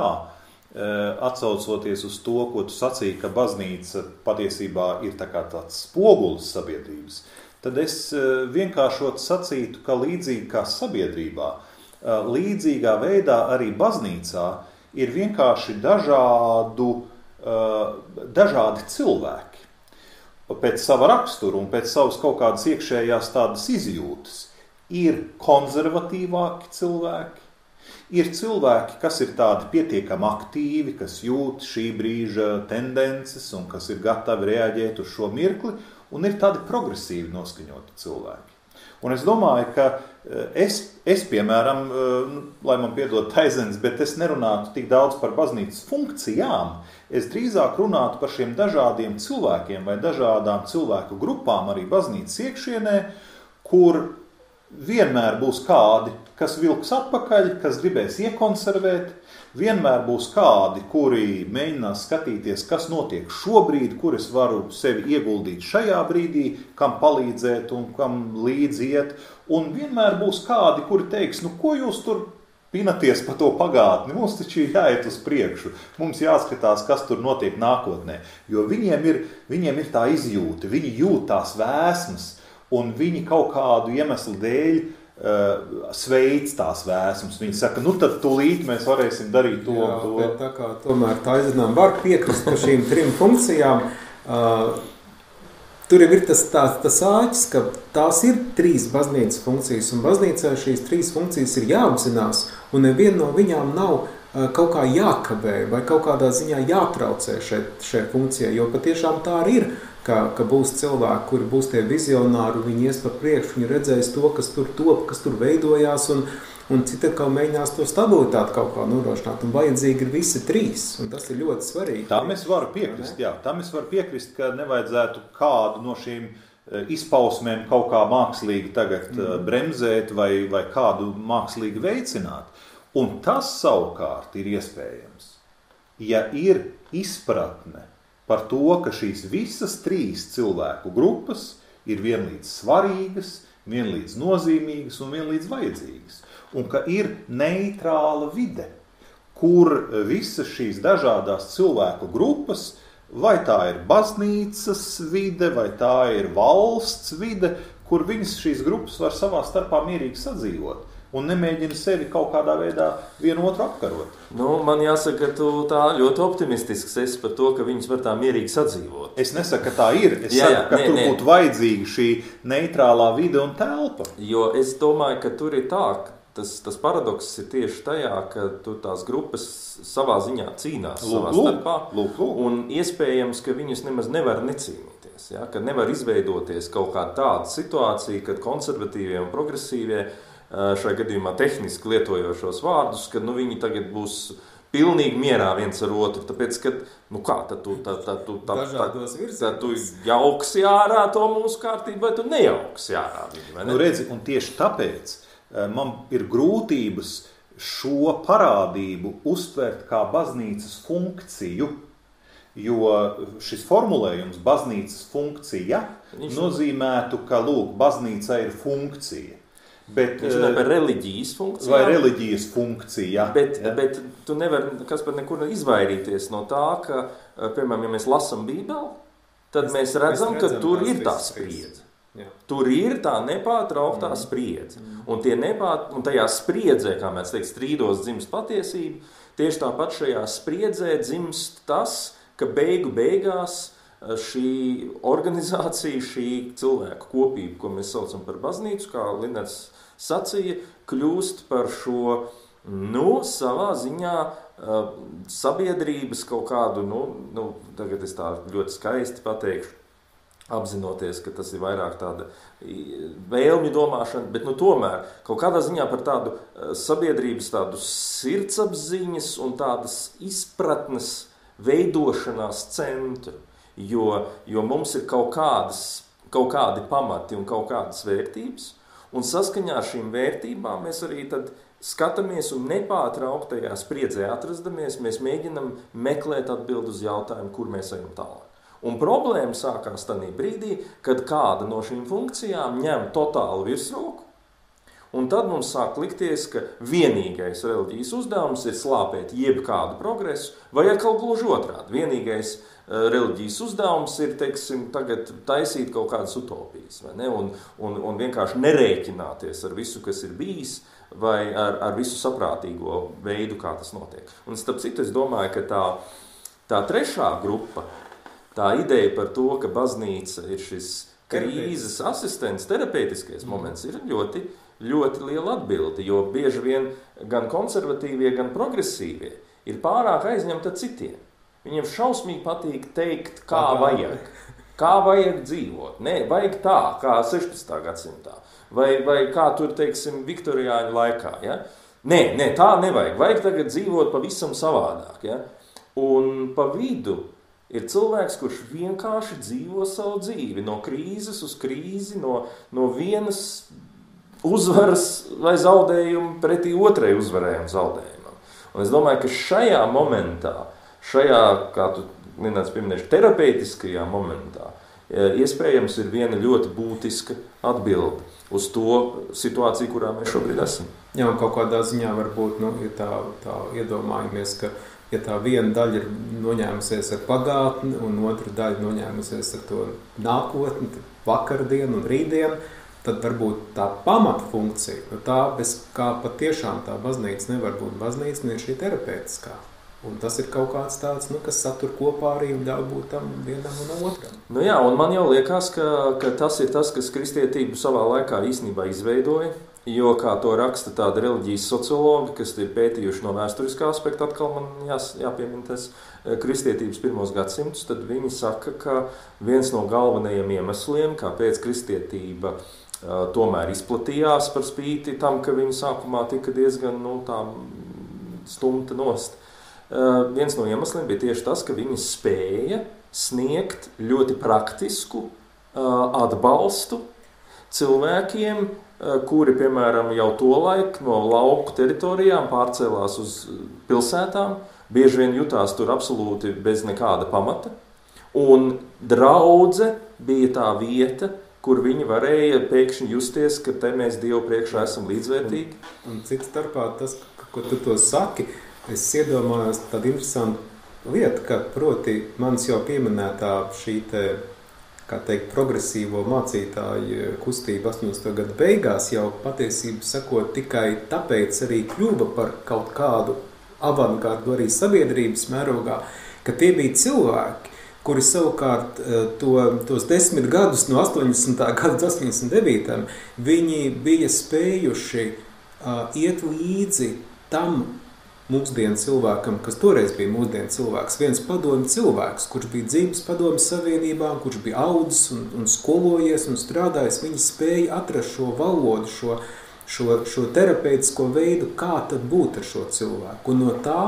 atsaucoties uz to, ko tu sacīji, ka baznīca patiesībā ir tā kā tāds spogulis sabiedrības, tad es vienkāršot sacītu, ka līdzīgi kā sabiedrībā, līdzīgā veidā arī baznīcā ir vienkārši dažādu, dažādi cilvēki. Pēc sava rakstura un pēc savas kaut kādas iekšējās tādas izjūtas ir konservatīvāki cilvēki, ir cilvēki, kas ir tādi pietiekami aktīvi, kas jūt šī brīža tendences un kas ir gatavi reaģēt uz šo mirkli, un ir tādi progresīvi noskaņoti cilvēki. Un es domāju, ka es, es piemēram, lai man piedod Taizens, bet es nerunātu tik daudz par baznīcas funkcijām, es drīzāk runātu par šiem dažādiem cilvēkiem vai dažādām cilvēku grupām arī baznīcas iekšienē, kur vienmēr būs kādi, kas vilks atpakaļ, kas gribēs iekonservēt, vienmēr būs kādi, kuri mēģinās skatīties, kas notiek šobrīd, kur es varu sevi ieguldīt šajā brīdī, kam palīdzēt un kam līdzi iet, un vienmēr būs kādi, kuri teiks, nu ko jūs tur pinaties pa to pagātni, mums taču ir jāiet uz priekšu, mums jāskatās, kas tur notiek nākotnē, jo viņiem ir, viņiem ir tā izjūta, viņi jūt tās vēsmas, un viņi kaut kādu iemeslu dēļ uh, sveic tās vēsmas. Viņi saka, nu tad tūlīt mēs varēsim darīt to Jā, un to. Bet tā kā tomēr tā izrunām var piekrist par šīm trim funkcijām, uh, tur ir tas, tā, tas āķis, ka tās ir trīs baznīcas funkcijas, un baznīcā šīs trīs funkcijas ir jāapzinās, un neviena no viņām nav uh, kaut kā jākavē vai kaut kādā ziņā jātraucē šeit, šeit funkcijai, jo patiešām tā arī ir. Ka, ka būs cilvēki, kuri būs tie vizionāri, viņi ies pa priekšu, viņi redzēs to, kas tur top, kas tur veidojās, un, un citi kā mēģinās to stabilitāti kaut kā nodrošināt, un vajadzīgi ir visi trīs, un tas ir ļoti svarīgi. Tā mēs varam piekrist, jā, tā mēs varam piekrist, ka nevajadzētu kādu no šīm izpausmēm kaut kā mākslīgi tagad mm. bremzēt vai, vai kādu mākslīgi veicināt, un tas savukārt ir iespējams, ja ir izpratne par to, ka šīs visas trīs cilvēku grupas ir vienlīdz svarīgas, vienlīdz nozīmīgas un vienlīdz vajadzīgas. Un ka ir neitrāla vide, kur visas šīs dažādās cilvēku grupas, vai tā ir baznīcas vide, vai tā ir valsts vide, kur viņas šīs grupas var savā starpā mierīgi sadzīvot. Un nemēģina sevi kaut kādā veidā vienu otru apkarot. Nu, man jāsaka, ka tu tā ļoti optimistisks esi par to, ka viņas var tā mierīgi sadzīvot. Es nesaku, ka tā ir. Es jā, jā, saku, ka nē, tur nē. būtu vajadzīga šī neitrālā vide un telpa. Jo es domāju, ka tur ir tā, ka tas, tas paradoks ir tieši tajā, ka tur tās grupas savā ziņā cīnās Lūk, savā lūk, starpā. lūk, lūk. Un iespējams, ka viņas nemaz nevar necīnīties. Ja? Ka nevar izveidoties kaut kā tāda situācija, kad konservatīvie un progresīvie šai gadījumā tehniski lietojošos vārdus, ka nu, viņi tagad būs pilnīgi mierā viens ar otru, tāpēc, ka, nu kā, tad tu, tad, tad, tu, tad, tad, tad tu jauksi ārā to mūsu kārtību, vai tu nejauksi ārā viņu, vai ne? Nu redzi, un tieši tāpēc man ir grūtības šo parādību uztvert kā baznīcas funkciju, jo šis formulējums baznīcas funkcija Viņš nozīmētu, ka, lūk, baznīca ir funkcija. Bet, Viņš runā par reliģijas funkcijām. Vai reliģijas funkcija. Bet, ja. bet tu nevari, kas par nekur izvairīties no tā, ka, piemēram, ja mēs lasam Bībeli, tad mēs, mēs redzam, mēs redzam, ka tur ir tā spriedze. Jā. Tur ir tā nepārtrauktā mm. spriedze. Mm. Un, tie nepār, un tajā spriedzē, kā mēs teikt, strīdos dzimst patiesība, tieši tāpat šajā spriedzē dzimst tas, ka beigu beigās šī organizācija, šī cilvēku kopība, ko mēs saucam par baznīcu, kā Linets sacīja, kļūst par šo, nu, savā ziņā sabiedrības kaut kādu, nu, nu tagad es tā ļoti skaisti pateikšu, apzinoties, ka tas ir vairāk tāda vēlmju domāšana, bet, nu, tomēr kaut kādā ziņā par tādu sabiedrības tādu sirdsapziņas un tādas izpratnes veidošanās centru. Jo, jo mums ir kaut, kādas, kaut kādi pamati un kaut kādas vērtības, un saskaņā ar šīm vērtībām mēs arī tad skatāmies un nepārtrauktajā spriedzē atrastamies, mēs mēģinam meklēt atbildi uz jautājumu, kur mēs ejam tālāk. Un problēma sākās tajā brīdī, kad kāda no šīm funkcijām ņem totālu virsroku, un tad mums sāk likties, ka vienīgais reliģijas uzdevums ir slāpēt jebkādu progresu, vai atkal gluži otrādi. Vienīgais reliģijas uzdevums ir, teiksim, tagad taisīt kaut kādas utopijas, vai ne? Un, un, un vienkārši nerēķināties ar visu, kas ir bijis, vai ar, ar visu saprātīgo veidu, kā tas notiek. Un starp citu, es domāju, ka tā, tā trešā grupa, tā ideja par to, ka baznīca ir šis krīzes asistents, terapeitiskais moments, ir ļoti, ļoti liela atbilde, jo bieži vien gan konservatīvie, gan progresīvie ir pārāk aizņemti ar citiem. Viņiem šausmīgi patīk teikt, kā vajag, kā vajag dzīvot. Nē, vajag tā, kā sešpadsmitā gadsimtā, vai, vai kā tur, teiksim, viktorijāņu laikā. Ja? Nē, nē, tā nevajag, vajag tagad dzīvot pavisam savādāk. Ja? Un pa vidu ir cilvēks, kurš vienkārši dzīvo savu dzīvi, no krīzes uz krīzi, no, no vienas uzvaras vai zaudējumu pretī otrai uzvarai un zaudējumam. Un es domāju, ka šajā momentā, šajā, kā tu minēts pieminēšu, terapeitiskajā momentā, iespējams ir viena ļoti būtiska atbilde uz to situāciju, kurā mēs šobrīd esam. Jā, un kaut kādā ziņā varbūt, nu, ja tā, tā iedomājamies, ka ja tā viena daļa ir noņēmusies ar pagātni un otra daļa noņēmusies ar to nākotni, vakardienu un rītdienu, tad varbūt tā pamata funkcija, tā bez kā patiešām tā baznīca nevar būt baznīca, un ir šī terapeitiskā. Un tas ir kaut kāds tāds, nu, kas satur kopā arī un ļauj būt tam vienam un otram. Nu jā, un man jau liekas, ka, ka tas ir tas, kas kristietību savā laikā īstenībā izveidoja, jo, kā to raksta tāda reliģijas sociologi, kas ir pētījuši no vēsturiskā aspekta, atkal man jās, jāpiemina tas kristietības pirmos gadsimtus, tad viņi saka, ka viens no galvenajiem iemesliem, kāpēc kristietība uh, tomēr izplatījās par spīti tam, ka viņa sākumā tika diezgan, nu, tā stumta nost. Uh, viens no iemesliem bija tieši tas, ka viņi spēja sniegt ļoti praktisku uh, atbalstu cilvēkiem, uh, kuri, piemēram, jau tolaik no lauku teritorijām pārcēlās uz pilsētām, bieži vien jutās tur absolūti bez nekāda pamata, un draudze bija tā vieta, kur viņi varēja pēkšņi justies, ka te mēs Dievu priekšā esam līdzvērtīgi. Un, un cits starpā tas, ko tu to saki, es iedomājos tādu interesantu lietu, ka proti manis jau pieminētā šī te, kā teikt, progresīvo mācītāju kustība astoņdesmito gadu beigās jau patiesību sakot tikai tāpēc arī kļuva par kaut kādu avantgardu arī sabiedrības mērogā, ka tie bija cilvēki, kuri savukārt to, tos desmit gadus no astoņdesmitā gada līdz astoņdesmit devītajam viņi bija spējuši uh, iet līdzi tam mūsdienu cilvēkam, kas toreiz bija mūsdienu cilvēks, viens padomju cilvēks, kurš bija dzīves padomju savienībā, kurš bija audzis un, un skolojies un strādājis, viņi spēja atrast šo valodu, šo, šo, šo terapeitisko veidu, kā tad būt ar šo cilvēku. Un no tā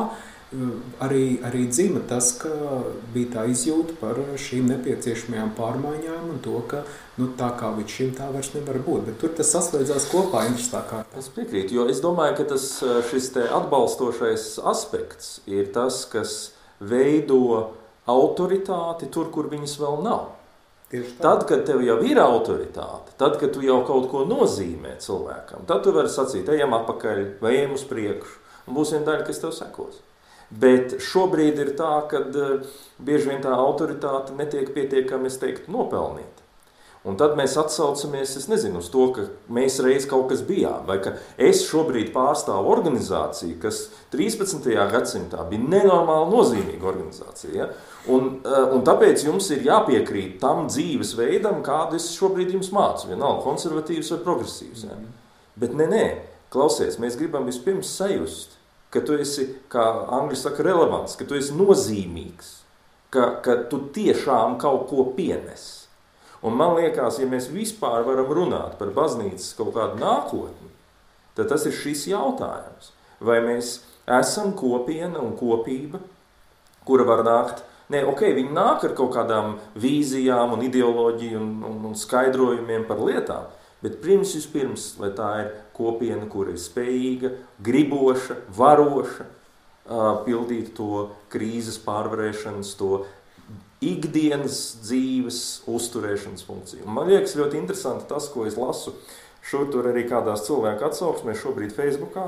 arī, arī dzima tas, ka bija tā izjūta par šīm nepieciešamajām pārmaiņām un to, ka nu, tā kā līdz šim tā vairs nevar būt. Bet tur tas saslēdzās kopā interesantā kārtā. Es piekrītu, jo es domāju, ka tas, šis te atbalstošais aspekts ir tas, kas veido autoritāti tur, kur viņas vēl nav. Tad, kad tev jau ir autoritāte, tad, kad tu jau kaut ko nozīmē cilvēkam, tad tu vari sacīt, ejam atpakaļ vai ejam uz priekšu, un būs viena daļa, kas tev sekos. Bet šobrīd ir tā, ka bieži vien tā autoritāte netiek pietiekami, es teiktu, nopelnīta. Un tad mēs atsaucamies, es nezinu, uz to, ka mēs reiz kaut kas bijām, vai ka es šobrīd pārstāvu organizāciju, kas trīspadsmitajā gadsimtā bija nenormāli nozīmīga organizācija. Ja? Un, un tāpēc jums ir jāpiekrīt tam dzīves veidam, kādu es šobrīd jums mācu, vienalga konservatīvs vai progresīvs. Ja? Bet nē, nē, klausies, mēs gribam vispirms sajust, ka tu esi, kā angļu saka, relevants, ka tu esi nozīmīgs, ka, ka tu tiešām kaut ko pienes. Un man liekas, ja mēs vispār varam runāt par baznīcas kaut kādu nākotni, tad tas ir šis jautājums. Vai mēs esam kopiena un kopība, kura var nākt, ne, ok, viņi nāk ar kaut kādām vīzijām un ideoloģiju un, un, un skaidrojumiem par lietām, bet pirms vispirms, lai tā ir kopiena, kura ir spējīga, griboša, varoša, pildīt to krīzes pārvarēšanas, to ikdienas dzīves uzturēšanas funkciju. Un man liekas ļoti interesanti tas, ko es lasu šur tur arī kādās cilvēku atsauksmēs šobrīd Facebookā,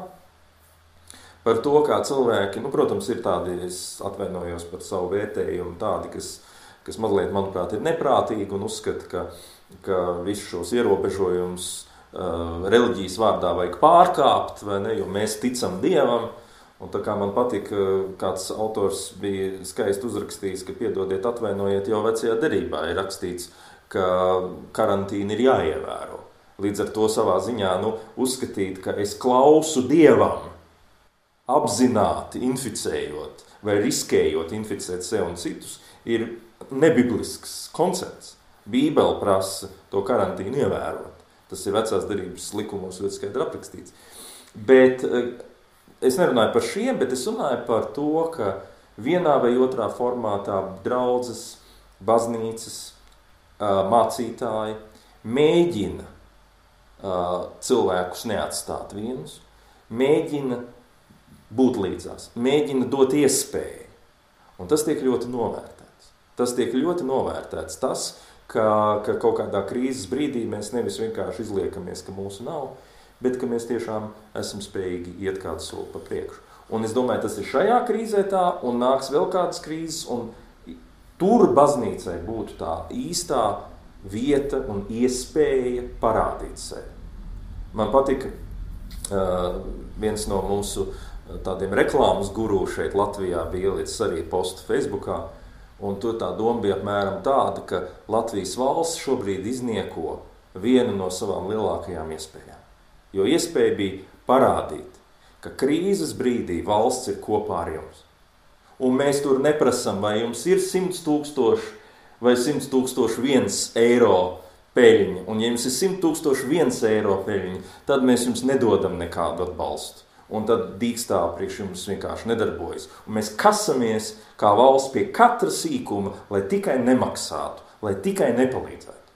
par to, kā cilvēki, nu, protams, ir tādi, es atvainojos par savu vērtējumu, tādi, kas, kas mazliet, manuprāt, ir neprātīgi un uzskata, ka ka visus šos ierobežojumus uh, reliģijas vārdā vajag pārkāpt, vai ne, jo mēs ticam Dievam. Un tā kā man patīk, kāds autors bija skaisti uzrakstījis, ka piedodiet, atvainojiet, jau vecajā derībā ir rakstīts, ka karantīna ir jāievēro. Līdz ar to savā ziņā nu, uzskatīt, ka es klausu Dievam, apzināti inficējot vai riskējot inficēt sev un citus, ir nebiblisks koncepts. Bībele prasa to karantīnu ievērot. Tas ir vecās derības likumos ļoti skaidri aprakstīts. Bet es nerunāju par šiem, bet es runāju par to, ka vienā vai otrā formātā draudzes, baznīcas, mācītāji mēģina uh, cilvēkus neatstāt vienus, mēģina būt līdzās, mēģina dot iespēju. Un tas tiek ļoti novērtēts. Tas tiek ļoti novērtēts. Tas, ka, ka kaut kādā krīzes brīdī mēs nevis vienkārši izliekamies, ka mūsu nav, bet ka mēs tiešām esam spējīgi iet kādu soli pa priekšu. Un es domāju, tas ir šajā krīzē tā, un nāks vēl kādas krīzes, un tur baznīcai būtu tā īstā vieta un iespēja parādīt sevi. Man patika uh, viens no mūsu tādiem reklāmas gurū šeit Latvijā bija ielicis arī postu Facebookā, un tur tā doma bija apmēram tāda, ka Latvijas valsts šobrīd iznieko vienu no savām lielākajām iespējām. Jo iespēja bija parādīt, ka krīzes brīdī valsts ir kopā ar jums. Un mēs tur neprasam, vai jums ir simts tūkstoši vai simts tūkstoši viens eiro peļņa. Un ja jums ir simts tūkstoši viens eiro peļņa, tad mēs jums nedodam nekādu atbalstu. Un tad dīkstāv priekš jums vienkārši nedarbojas. Un mēs kasamies kā valsts pie katra sīkuma, lai tikai nemaksātu, lai tikai nepalīdzētu.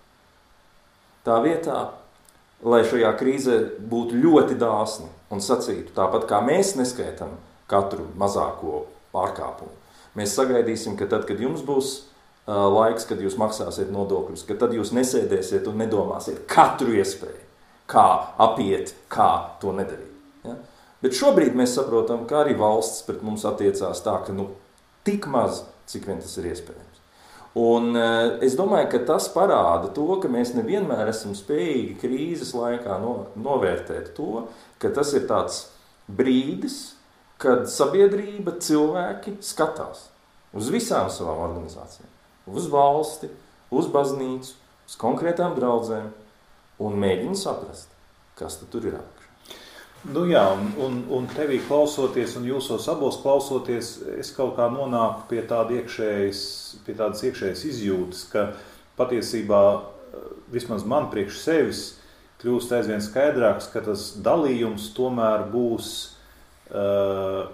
Tā vietā, lai šajā krīzē būtu ļoti dāsni un sacītu, tāpat kā mēs neskaitam katru mazāko pārkāpumu. Mēs sagaidīsim, ka tad, kad jums būs uh, laiks, kad jūs maksāsiet nodokļus, ka tad jūs nesēdēsiet un nedomāsiet katru iespēju, kā apiet, kā to nedarīt. Ja? Bet šobrīd mēs saprotam, ka arī valsts pret mums attiecās tā, ka nu, tik maz, cik vien tas ir iespējams. Un uh, es domāju, ka tas parāda to, ka mēs nevienmēr esam spējīgi krīzes laikā no, novērtēt to, ka tas ir tāds brīdis, kad sabiedrība, cilvēki skatās uz visām savām organizācijām, uz valsti, uz baznīcu, uz konkrētām draudzēm un mēģina saprast, kas tad tur ir apakšā. Nu jā, un, un, un tevī klausoties un jūsos abos klausoties, es kaut kā nonāku pie, tāda iekšējas, pie tādas iekšējas izjūtas, ka patiesībā vismaz man priekš sevis kļūst aizvien skaidrāks, ka tas dalījums tomēr būs uh,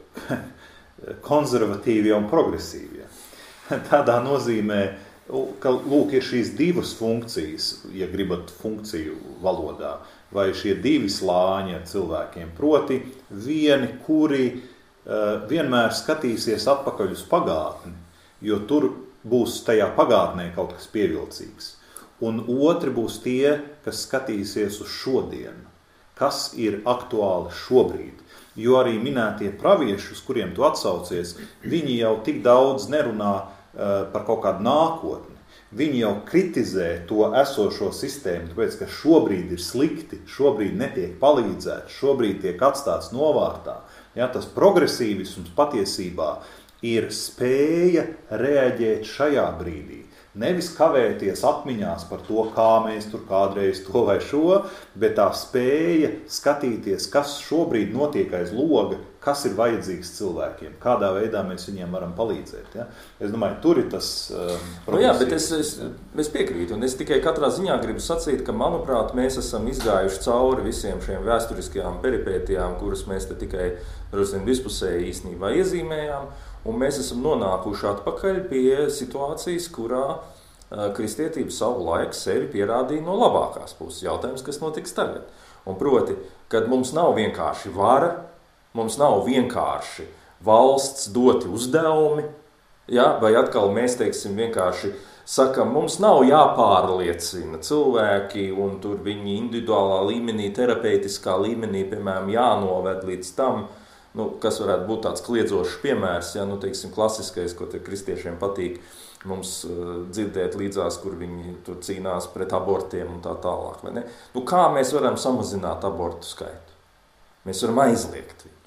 konservatīvie un progresīvie. Tādā nozīmē, ka lūk ir šīs divas funkcijas, ja gribat funkciju valodā, vai šie divi slāņi ar cilvēkiem, proti vieni, kuri uh, vienmēr skatīsies atpakaļ uz pagātni, jo tur būs tajā pagātnē kaut kas pievilcīgs. Un otri būs tie, kas skatīsies uz šodienu, kas ir aktuāli šobrīd. Jo arī minētie pravieši, uz kuriem tu atsaucies, viņi jau tik daudz nerunā uh, par kaut kādu nākotni. Viņi jau kritizē to esošo sistēmu, tāpēc, ka šobrīd ir slikti, šobrīd netiek palīdzēts, šobrīd tiek atstāts novārtā. Ja, tas progresīvisms patiesībā ir spēja reaģēt šajā brīdī. Nevis kavēties atmiņās par to, kā mēs tur kādreiz to vai šo, bet tā spēja skatīties, kas šobrīd notiek aiz loga, kas ir vajadzīgs cilvēkiem, kādā veidā mēs viņiem varam palīdzēt. Ja? Es domāju, tur ir tas uh, nu jā, bet es, es, es piekrītu, un es tikai katrā ziņā gribu sacīt, ka, manuprāt, mēs esam izgājuši cauri visiem šiem vēsturiskajām peripētijām, kuras mēs te tikai vispusēji īstenībā iezīmējām, un mēs esam nonākuši atpakaļ pie situācijas, kurā uh, kristietība savu laiku sevi pierādīja no labākās puses. Jautājums, kas notiks tagad. Un proti, kad mums nav vienkārši vara, mums nav vienkārši valsts doti uzdevumi, ja? Vai atkal mēs, teiksim, vienkārši sakam, mums nav jāpārliecina cilvēki, un tur viņi individuālā līmenī, terapeitiskā līmenī, piemēram, jānoved līdz tam, nu, kas varētu būt tāds kliedzošs piemērs, ja, nu, teiksim, klasiskais, ko te kristiešiem patīk mums uh, dzirdēt līdzās, kur viņi tur cīnās pret abortiem un tā tālāk, vai ne? Nu, kā mēs varam samazināt abortu skaitu? Mēs varam aizliegt viņus.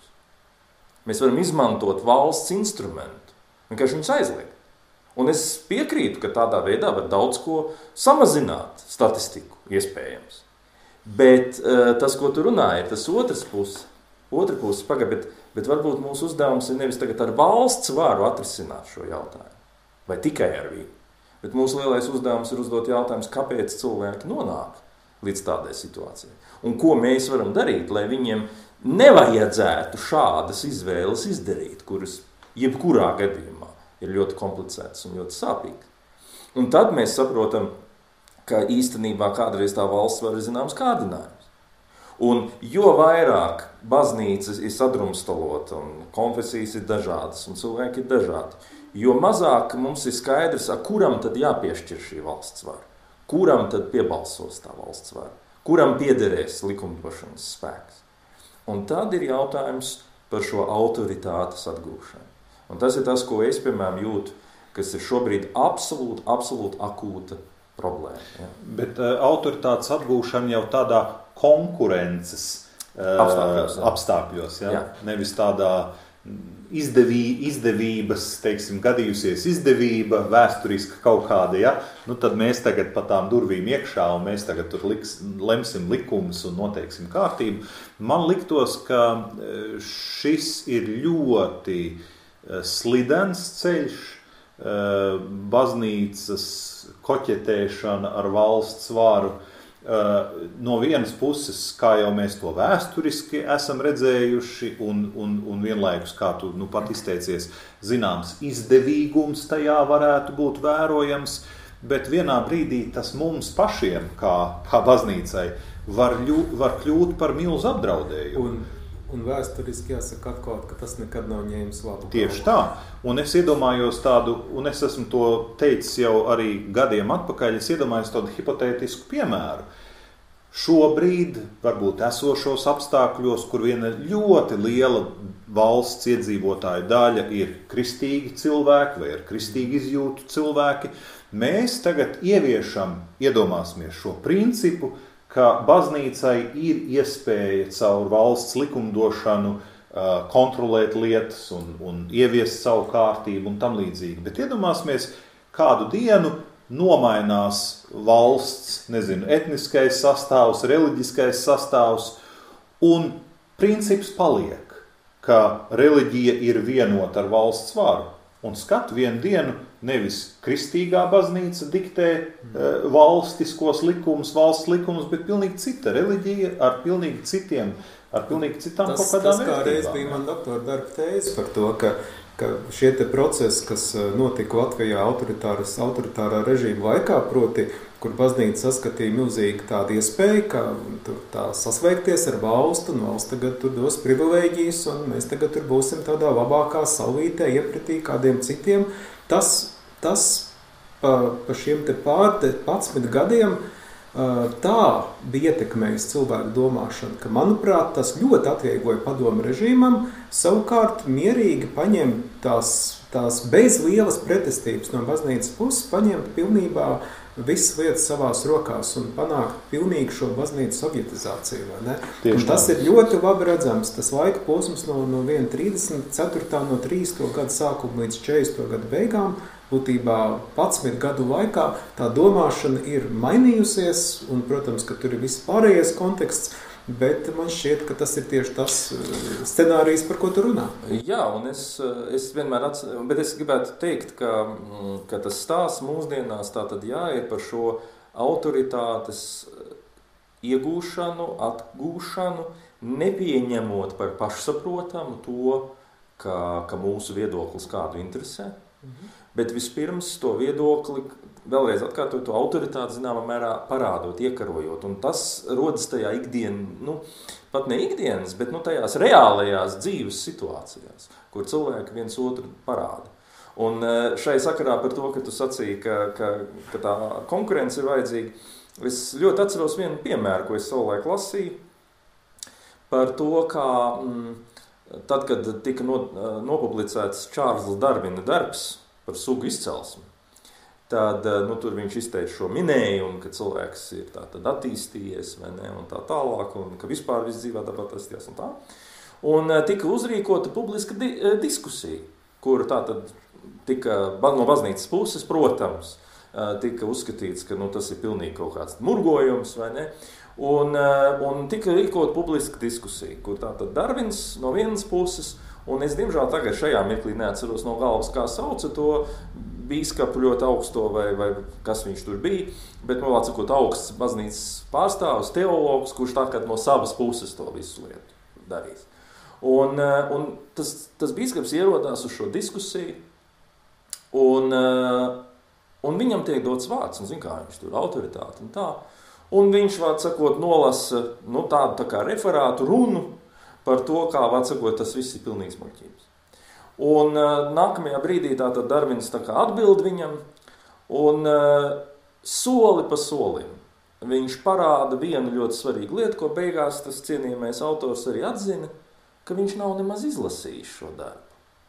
Mēs varam izmantot valsts instrumentu, vienkārši viņus aizliegt. Un es piekrītu, ka tādā veidā var daudz ko samazināt statistiku, iespējams. Bet uh, tas, ko tu runāji, ir tas otrs puses, Otra puses, paga, bet, bet varbūt mūsu uzdevums ir nevis tagad ar valsts varu atrisināt šo jautājumu, vai tikai ar viņu. Bet mūsu lielais uzdevums ir uzdot jautājums, kāpēc cilvēki nonāk līdz tādai situācijai. Un ko mēs varam darīt, lai viņiem nevajadzētu šādas izvēles izdarīt, kuras jebkurā gadījumā ir ļoti komplicētas un ļoti sāpīgas. Un tad mēs saprotam, ka īstenībā kādreiz tā valsts var zināms kārdinājums. Un jo vairāk baznīcas ir sadrumstalota un konfesijas ir dažādas un cilvēki ir dažādi, jo mazāk mums ir skaidrs, kuram tad jāpiešķir šī valsts vara, kuram tad piebalsos tā valsts vara, kuram piederēs likumdošanas spēks. Un tad ir jautājums par šo autoritātes atgūšanu. Un tas ir tas, ko es, piemēram, jūtu, kas ir šobrīd absolūti, absolūti akūta problēma. Ja. Bet uh, autoritātes atgūšana jau tādā konkurences uh, apstākļos, ja. apstākļos ja? Jā. Nevis tādā izdevī, izdevības, teiksim, gadījusies izdevība, vēsturiska kaut kāda, ja? Nu, tad mēs tagad pa tām durvīm iekšā un mēs tagad tur liks, lemsim likumus un noteiksim kārtību. Man liktos, ka šis ir ļoti slidens ceļš, baznīcas koķetēšana ar valsts varu. No vienas puses, kā jau mēs to vēsturiski esam redzējuši, un, un, un vienlaikus, kā tu nu, pat izteicies, zināms izdevīgums tajā varētu būt vērojams, bet vienā brīdī tas mums pašiem, kā, kā baznīcai, var, ļu, var kļūt par milzu apdraudējumu. Un, un vēsturiski jāsaka atklāt, ka tas nekad nav ņēmis labu. Tieši tā. Un es iedomājos tādu, un es esmu to teicis jau arī gadiem atpakaļ, es iedomājos tādu hipotētisku piemēru. Šobrīd, varbūt esošos apstākļos, kur viena ļoti liela valsts iedzīvotāju daļa ir kristīgi cilvēki vai ar kristīgi izjūtu cilvēki, mēs tagad ieviešam, iedomāsimies šo principu, ka baznīcai ir iespēja caur valsts likumdošanu uh, kontrolēt lietas un, un ieviest savu kārtību un tam līdzīgi. Bet iedomāsimies, kādu dienu nomainās valsts, nezinu, etniskais sastāvs, reliģiskais sastāvs, un princips paliek, ka reliģija ir vienota ar valsts varu. Un skat vienu dienu nevis kristīgā baznīca diktē e, valstiskos likumus, valsts likumus, bet pilnīgi cita reliģija ar pilnīgi citiem, ar pilnīgi citām tas, kaut kādām vērtībām. Tas kā reiz bija man doktora darba tēze par to, ka, ka šie te procesi, kas notika Latvijā autoritārā režīma laikā, proti, kur baznīca saskatīja milzīgi tādu iespēju, ka tur tā sasveikties ar valstu, un valsts tagad tur dos privilēģijas, un mēs tagad tur būsim tādā labākā salvītē, iepratī kādiem citiem. Tas, tas pa, pa šiem te pār padsmit gadiem tā bija ietekmējis cilvēku domāšanu, ka, manuprāt, tas ļoti atviegloja padomu režīmam, savukārt mierīgi paņemt tās, tās bez lielas pretestības no baznīcas puses, paņemt pilnībā visas lietas savās rokās un panākt pilnīgi šo baznīcu sovietizāciju. Vai ne? Un tas ir ļoti labi redzams. Tas laika posms no, no trīsdesmit ceturtā no trīsdesmito gadu sākuma līdz četrdesmito gadu beigām, būtībā padsmit gadu laikā tā domāšana ir mainījusies, un, protams, ka tur ir viss pārējais konteksts, bet man šķiet, ka tas ir tieši tas scenārijs, par ko tu runā. Jā, un es, es vienmēr atceros, bet es gribētu teikt, ka, ka tas stāsts mūsdienās tātad jā, ir par šo autoritātes iegūšanu, atgūšanu, nepieņemot par pašsaprotamu to, ka, ka mūsu viedoklis kādu interesē, mhm. bet vispirms to viedokli vēlreiz atkārtot to autoritāti, zināmā mērā parādot, iekarojot. Un tas rodas tajā ikdien, nu, pat ne ikdienas, bet nu, tajās reālajās dzīves situācijās, kur cilvēki viens otru parāda. Un šai sakarā par to, ka tu sacīji, ka, ka, ka tā konkurence ir vajadzīga, es ļoti atceros vienu piemēru, ko es savulaik lasīju, par to, kā mm, tad, kad tika no, nopublicēts Čārlza Darvina darbs par sugu izcelsmi, tad nu, tur viņš izteica šo minējumu, ka cilvēks ir tā tad attīstījies, vai ne, un tā tālāk, un ka vispār viss dzīvā tāpat attīstījies un tā. Un tika uzrīkota publiska di diskusija, kur tā tad tika no baznīcas puses, protams, tika uzskatīts, ka nu, tas ir pilnīgi kaut kāds murgojums, vai ne, un, un tika rīkota publiska diskusija, kur tā tad Darvins no vienas puses, un es, diemžēl, tagad šajā mirklī neatceros no galvas, kā sauca to bīskapu ļoti augsto, vai, vai kas viņš tur bija, bet, nu, atsakot, augsts baznīcas pārstāvs, teologs, kurš tā kā no savas puses to visu lietu darīs. Un, un tas, tas bīskaps ierodās uz šo diskusiju, un, Un viņam tiek dots vārds, un zin kā viņš tur autoritāti un tā. Un viņš, vārds sakot, nolasa nu, tādu tā kā referātu runu par to, kā, vārds sakot, tas viss ir pilnīgs muļķības. Un uh, nākamajā brīdī tātad Darvins tā kā atbild viņam, un uh, soli pa solim viņš parāda vienu ļoti svarīgu lietu, ko beigās tas cienījamais autors arī atzina, ka viņš nav nemaz izlasījis šo darbu.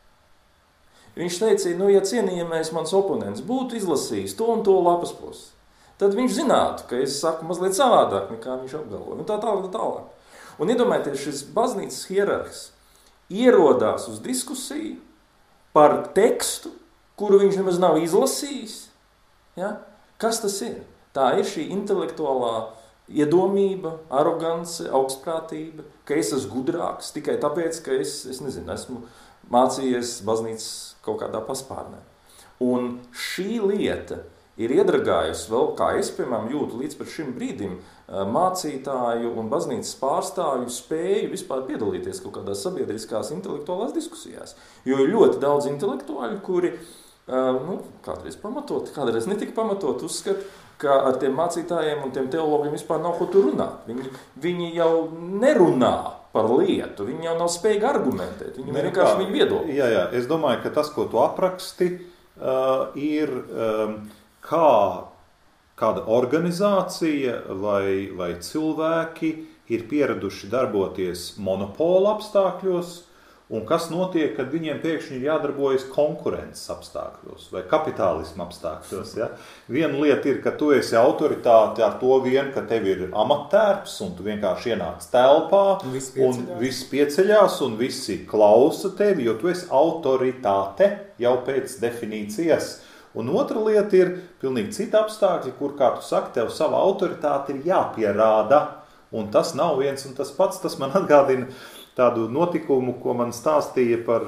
Viņš teica, nu, ja cienījamais mans oponents būtu izlasījis to un to lapas pusi, tad viņš zinātu, ka es saku mazliet savādāk, nekā viņš apgalvo. Un tā tālāk, tā tālāk. Un iedomājieties, šis baznīcas hierarhs ierodās uz diskusiju par tekstu, kuru viņš nemaz nav izlasījis. Ja? Kas tas ir? Tā ir šī intelektuālā iedomība, arogance, augstprātība, ka es esmu gudrāks tikai tāpēc, ka es, es nezinu, esmu mācījies baznīcas kaut kādā paspārnē. Un šī lieta ir iedragājusi vēl, kā es, piemēram, jūtu līdz pat šim brīdim, mācītāju un baznīcas pārstāvju spēju vispār piedalīties kaut kādās sabiedriskās intelektuālās diskusijās. Jo ir ļoti daudz intelektuāļu, kuri, nu, kādreiz pamatot, kādreiz netika pamatot, uzskat, ka ar tiem mācītājiem un tiem teologiem vispār nav ko tur runāt. Viņi, viņi jau nerunā par lietu, viņi jau nav spējīgi argumentēt, viņi vienkārši viņu viedokli. Jā, jā, es domāju, ka tas, ko tu apraksti, uh, ir um, kā kāda organizācija vai, vai cilvēki ir pieraduši darboties monopola apstākļos, un kas notiek, kad viņiem pēkšņi ir jādarbojas konkurences apstākļos vai kapitālisma apstākļos. Ja? Viena lieta ir, ka tu esi autoritāte ar to vien, ka tev ir amattērps un tu vienkārši ienāc telpā Viss un viss pieceļās un visi klausa tevi, jo tu esi autoritāte jau pēc definīcijas. Un otra lieta ir pilnīgi cita apstākļi, kur, kā tu saki, tev sava autoritāte ir jāpierāda. Un tas nav viens un tas pats, tas man atgādina tādu notikumu, ko man stāstīja par,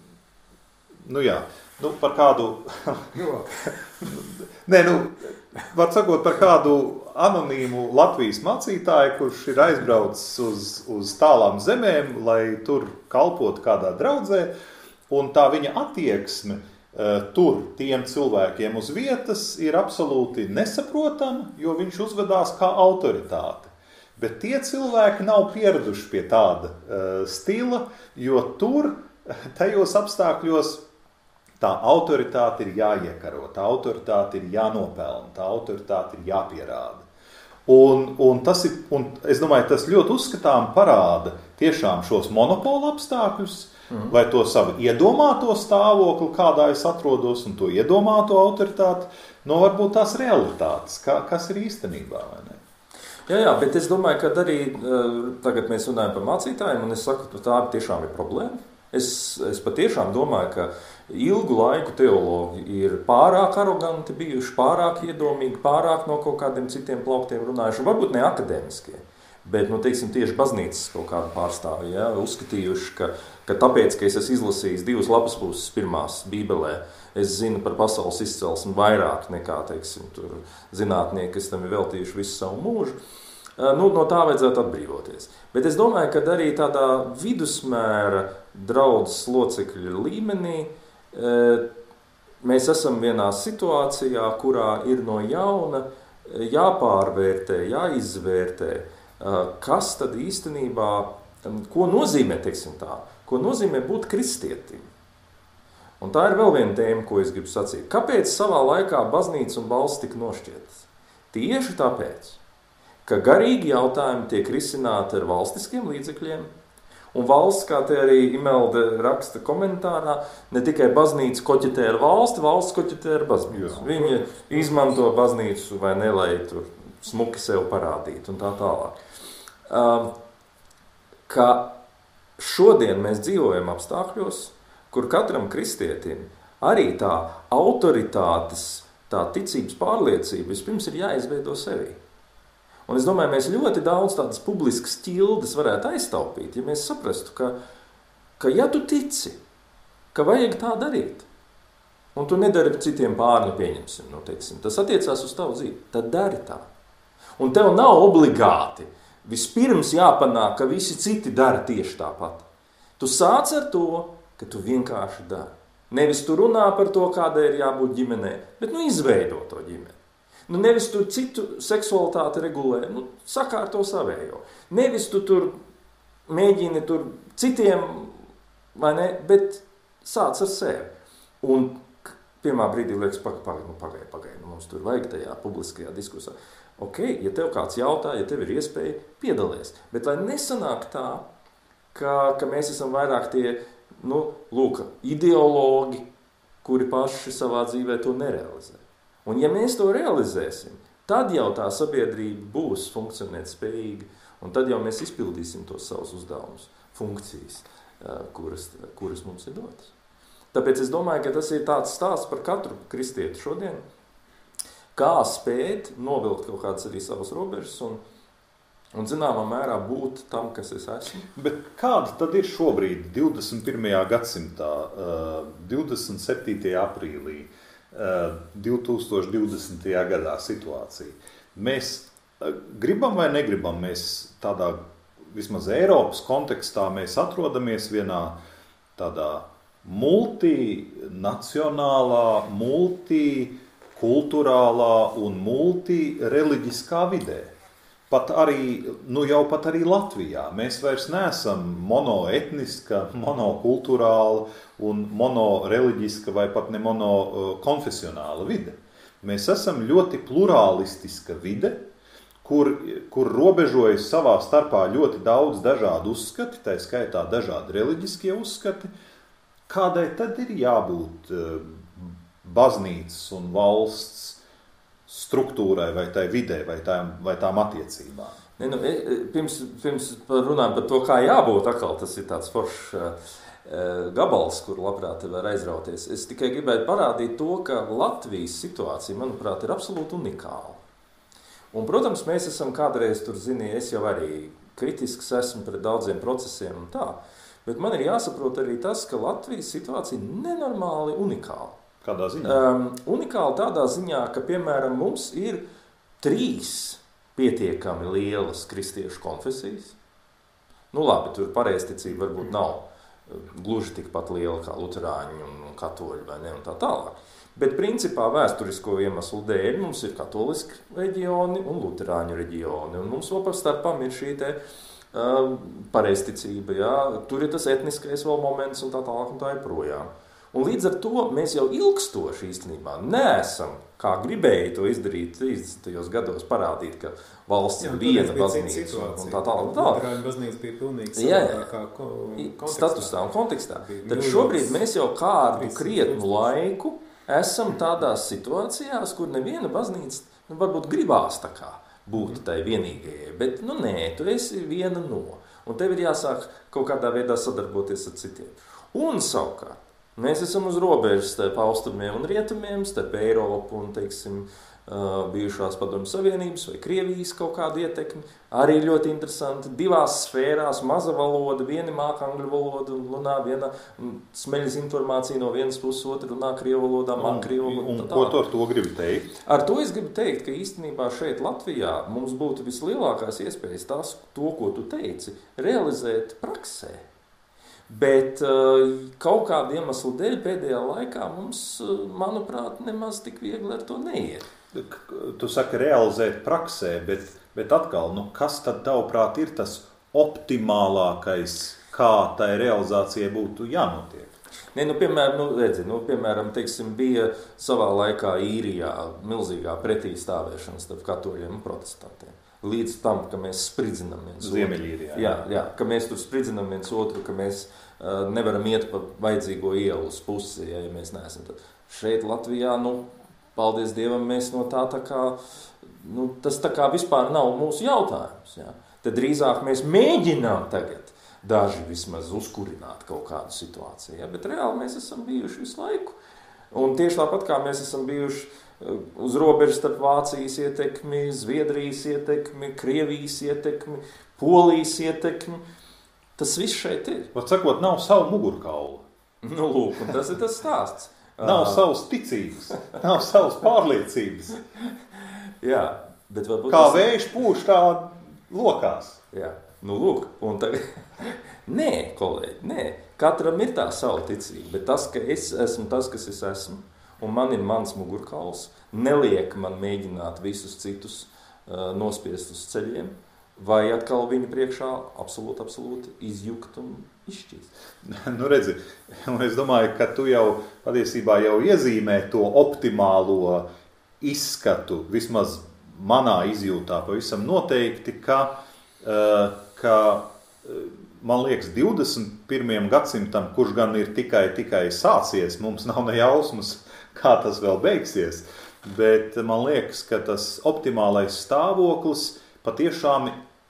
nu jā, nu par kādu, nē, nu, var sakot par kādu anonīmu Latvijas mācītāju, kurš ir aizbraucis uz, uz tālām zemēm, lai tur kalpotu kādā draudzē, un tā viņa attieksme uh, tur tiem cilvēkiem uz vietas ir absolūti nesaprotama, jo viņš uzvedās kā autoritāte. Bet tie cilvēki nav pieraduši pie tāda uh, stila, jo tur, tajos apstākļos, tā autoritāte ir jāiekaro, tā autoritāte ir jānopelna, tā autoritāte ir jāpierāda. Un, un, tas ir, un es domāju, tas ļoti uzskatām parāda tiešām šos monopola apstākļus, mm. vai to savu iedomāto stāvokli, kādā es atrodos, un to iedomāto autoritāti, no varbūt tās realitātes, kā, kas ir īstenībā, vai ne? Jā, jā, bet es domāju, ka arī tagad mēs runājam par mācītājiem, un es saku, ka tā tiešām ir problēma. Es, es patiešām domāju, ka ilgu laiku teologi ir pārāk aroganti bijuši, pārāk iedomīgi, pārāk no kaut kādiem citiem plauktiem runājuši, varbūt ne akadēmiskie, bet, nu, teiksim, tieši baznīcas kaut kādu pārstāvi, ja, uzskatījuši, ka, ka tāpēc, ka es esmu izlasījis divas lapas puses pirmās bībelē, es zinu par pasaules izcelsmi vairāk nekā, teiksim, tur zinātnieki, kas tam ir veltījuši visu savu mūžu. Nu, no tā vajadzētu atbrīvoties. Bet es domāju, ka arī tādā vidusmēra draudzes locekļu līmenī mēs esam vienā situācijā, kurā ir no jauna jāpārvērtē, jāizvērtē, kas tad īstenībā, ko nozīmē, teiksim tā, ko nozīmē būt kristietim. Un tā ir vēl viena tēma, ko es gribu sacīt. Kāpēc savā laikā baznīca un valsts tika nošķietas? Tieši tāpēc, ka garīgi jautājumi tiek risināti ar valstiskiem līdzekļiem, un valsts, kā te arī Imelda raksta komentārā, ne tikai baznīca koķetē ar valsti, valsts koķetē ar baznīcu. Viņa izmanto baznīcu vai ne, lai tur smuki sev parādītu un tā tālāk. Um, ka šodien mēs dzīvojam apstākļos, kur katram kristietim arī tā autoritātes, tā ticības pārliecība vispirms ir jāizveido sevī. Un es domāju, mēs ļoti daudz tādas publiskas ķildes varētu aiztaupīt, ja mēs saprastu, ka, ka ja tu tici, ka vajag tā darīt, un tu nedari citiem pārni, pieņemsim, nu, teiksim, tas attiecās uz tavu dzīvi, tad dari tā. Un tev nav obligāti vispirms jāpanāk, ka visi citi dara tieši tāpat. Tu sāc ar to, ka tu vienkārši dari. Nevis tu runā par to, kādai ir jābūt ģimenē, bet nu izveido to ģimeni. Nu nevis tu citu seksualitāti regulē, nu sakārto savējo. Nevis tu tur mēģini tur citiem, vai ne, bet sāc ar sevi. Un pirmā brīdī liekas, pagaid, pagaid, nu pagaid, pagaid, nu mums tur vajag tajā publiskajā diskusā. Ok, ja tev kāds jautā, ja tev ir iespēja, piedalies. Bet lai nesanāk tā, ka, ka mēs esam vairāk tie, nu, lūk, ideologi, kuri paši savā dzīvē to nerealizē. Un ja mēs to realizēsim, tad jau tā sabiedrība būs funkcionēt spējīga, un tad jau mēs izpildīsim tos savus uzdevumus, funkcijas, kuras, kuras mums ir dotas. Tāpēc es domāju, ka tas ir tāds stāsts par katru kristieti šodien, kā spēt novilkt kaut kādas arī savas robežas un, un zināmā mērā būt tam, kas es esmu. Bet kāda tad ir šobrīd, divdesmit pirmajā gadsimtā, divdesmit septītajā aprīlī, divi tūkstoši divdesmitajā gadā situācija? Mēs gribam vai negribam, mēs tādā vismaz Eiropas kontekstā mēs atrodamies vienā tādā multinacionālā, multikulturālā un multireliģiskā vidē. Pat arī, nu jau pat arī Latvijā. Mēs vairs neesam monoetniska, monokulturāla un monoreliģiska vai pat ne monokonfesionāla vide. Mēs esam ļoti plurālistiska vide, kur, kur robežojas savā starpā ļoti daudz dažādu uzskati, tā skaitā dažādi reliģiskie uzskati. Kādai tad ir jābūt baznīcas un valsts struktūrai vai tai vidē vai tām, vai tām attiecībām? Ne, nu, pirms, pirms runājam par to, kā jābūt, atkal tas ir tāds foršs gabals, kur labprāt var aizrauties. Es tikai gribētu parādīt to, ka Latvijas situācija, manuprāt, ir absolūti unikāla. Un, protams, mēs esam kādreiz tur, zini, es jau arī kritisks esmu pret daudziem procesiem un tā, bet man ir jāsaprot arī tas, ka Latvijas situācija ir nenormāli unikāla. Kādā ziņā? Um, unikāla tādā ziņā, ka, piemēram, mums ir trīs pietiekami lielas kristiešu konfesijas. Nu labi, tur pareizticība varbūt nav gluži tikpat liela kā luterāņi un katoļi vai ne un tā tālāk. Bet principā vēsturisko iemeslu dēļ mums ir katoliski reģioni un luterāņu reģioni. Un mums vēl par starpām ir šī te uh, pareizticība, jā. Tur ir tas etniskais vēl moments un tā tālāk un tā ir projām. Un līdz ar to mēs jau ilgstoši īstenībā neesam, kā gribēja to izdarīt trīsdesmitajos gados, parādīt, ka valsts jā, ir viena baznīca un tā tālāk. Luterāņu baznīca bija pilnīgi savādākā kontekstā. Statusā un kontekstā. Tad šobrīd mēs jau kādu krietnu laiku esam tādās situācijās, kur neviena baznīca, nu, varbūt gribās tā kā būt tai vienīgajai, bet, nu, nē, tu esi viena no. Un tev ir jāsāk kaut kādā veidā sadarboties ar citiem. Un savukārt, mēs esam uz robežas starp austrumiem un rietumiem, starp Eiropu un, teiksim, bijušās Padomju Savienības vai Krievijas kaut kādu ietekmi. Arī ļoti interesanti. Divās sfērās, maza valoda, viena māka angļu valodu un runā viena smeļas informācija no vienas puses, otra runā krievu valodā, man krievu valodu. Un, un ko tu ar to gribi teikt? Ar to es gribu teikt, ka īstenībā šeit Latvijā mums būtu vislielākās iespējas tās, to, ko tu teici, realizēt praksē. Bet kaut kādu iemeslu dēļ pēdējā laikā mums, manuprāt, nemaz tik viegli ar to neiet. Tu saki realizēt praksē, bet, bet atkal, nu, kas tad tavuprāt ir tas optimālākais, kā tai realizācijai būtu jānotiek? Ne, nu, piemēram, nu, redzi, nu, piemēram, teiksim, bija savā laikā Īrijā milzīgā pretī stāvēšana starp katoļiem un protestantiem. Līdz tam, ka mēs spridzinām viens Ziemeļīrijā. Jā, jā, ka mēs tur spridzinām viens otru, ka mēs uh, nevaram iet pa vajadzīgo ielu uz pusi, ja, ja mēs neesam. Tad šeit Latvijā, nu, paldies Dievam, mēs no tā tā kā, nu, tas tā kā vispār nav mūsu jautājums. Jā. Tad drīzāk mēs mēģinām tagad daži vismaz uzkurināt kaut kādu situāciju, jā, bet reāli mēs esam bijuši visu laiku. Un tieši tāpat kā mēs esam bijuši uz robežas starp Vācijas ietekmi, Zviedrijas ietekmi, Krievijas ietekmi, Polijas ietekmi. Tas viss šeit ir. Var sakot, nav savu mugurkaulu. Nu, lūk, un tas ir tas stāsts. Nav savas ticības, nav savas pārliecības. Jā, bet varbūt... Kā tas... vējš pūš tā lokās. Jā, nu lūk, un tagad... Nē, kolēģi, nē. Katram ir tā sava ticība, bet tas, ka es esmu tas, kas es esmu, un man ir mans mugurkauls, neliek man mēģināt visus citus uh, nospiest uz ceļiem, vai atkal viņu priekšā absolūti, absolūti izjukt un izšķīst. Nu redzi, es domāju, ka tu jau patiesībā jau iezīmē to optimālo izskatu, vismaz manā izjūtā pavisam noteikti, ka, uh, ka man liekas, divdesmit pirmajam gadsimtam, kurš gan ir tikai, tikai sācies, mums nav ne jausmas, kā tas vēl beigsies, bet man liekas, ka tas optimālais stāvoklis patiešām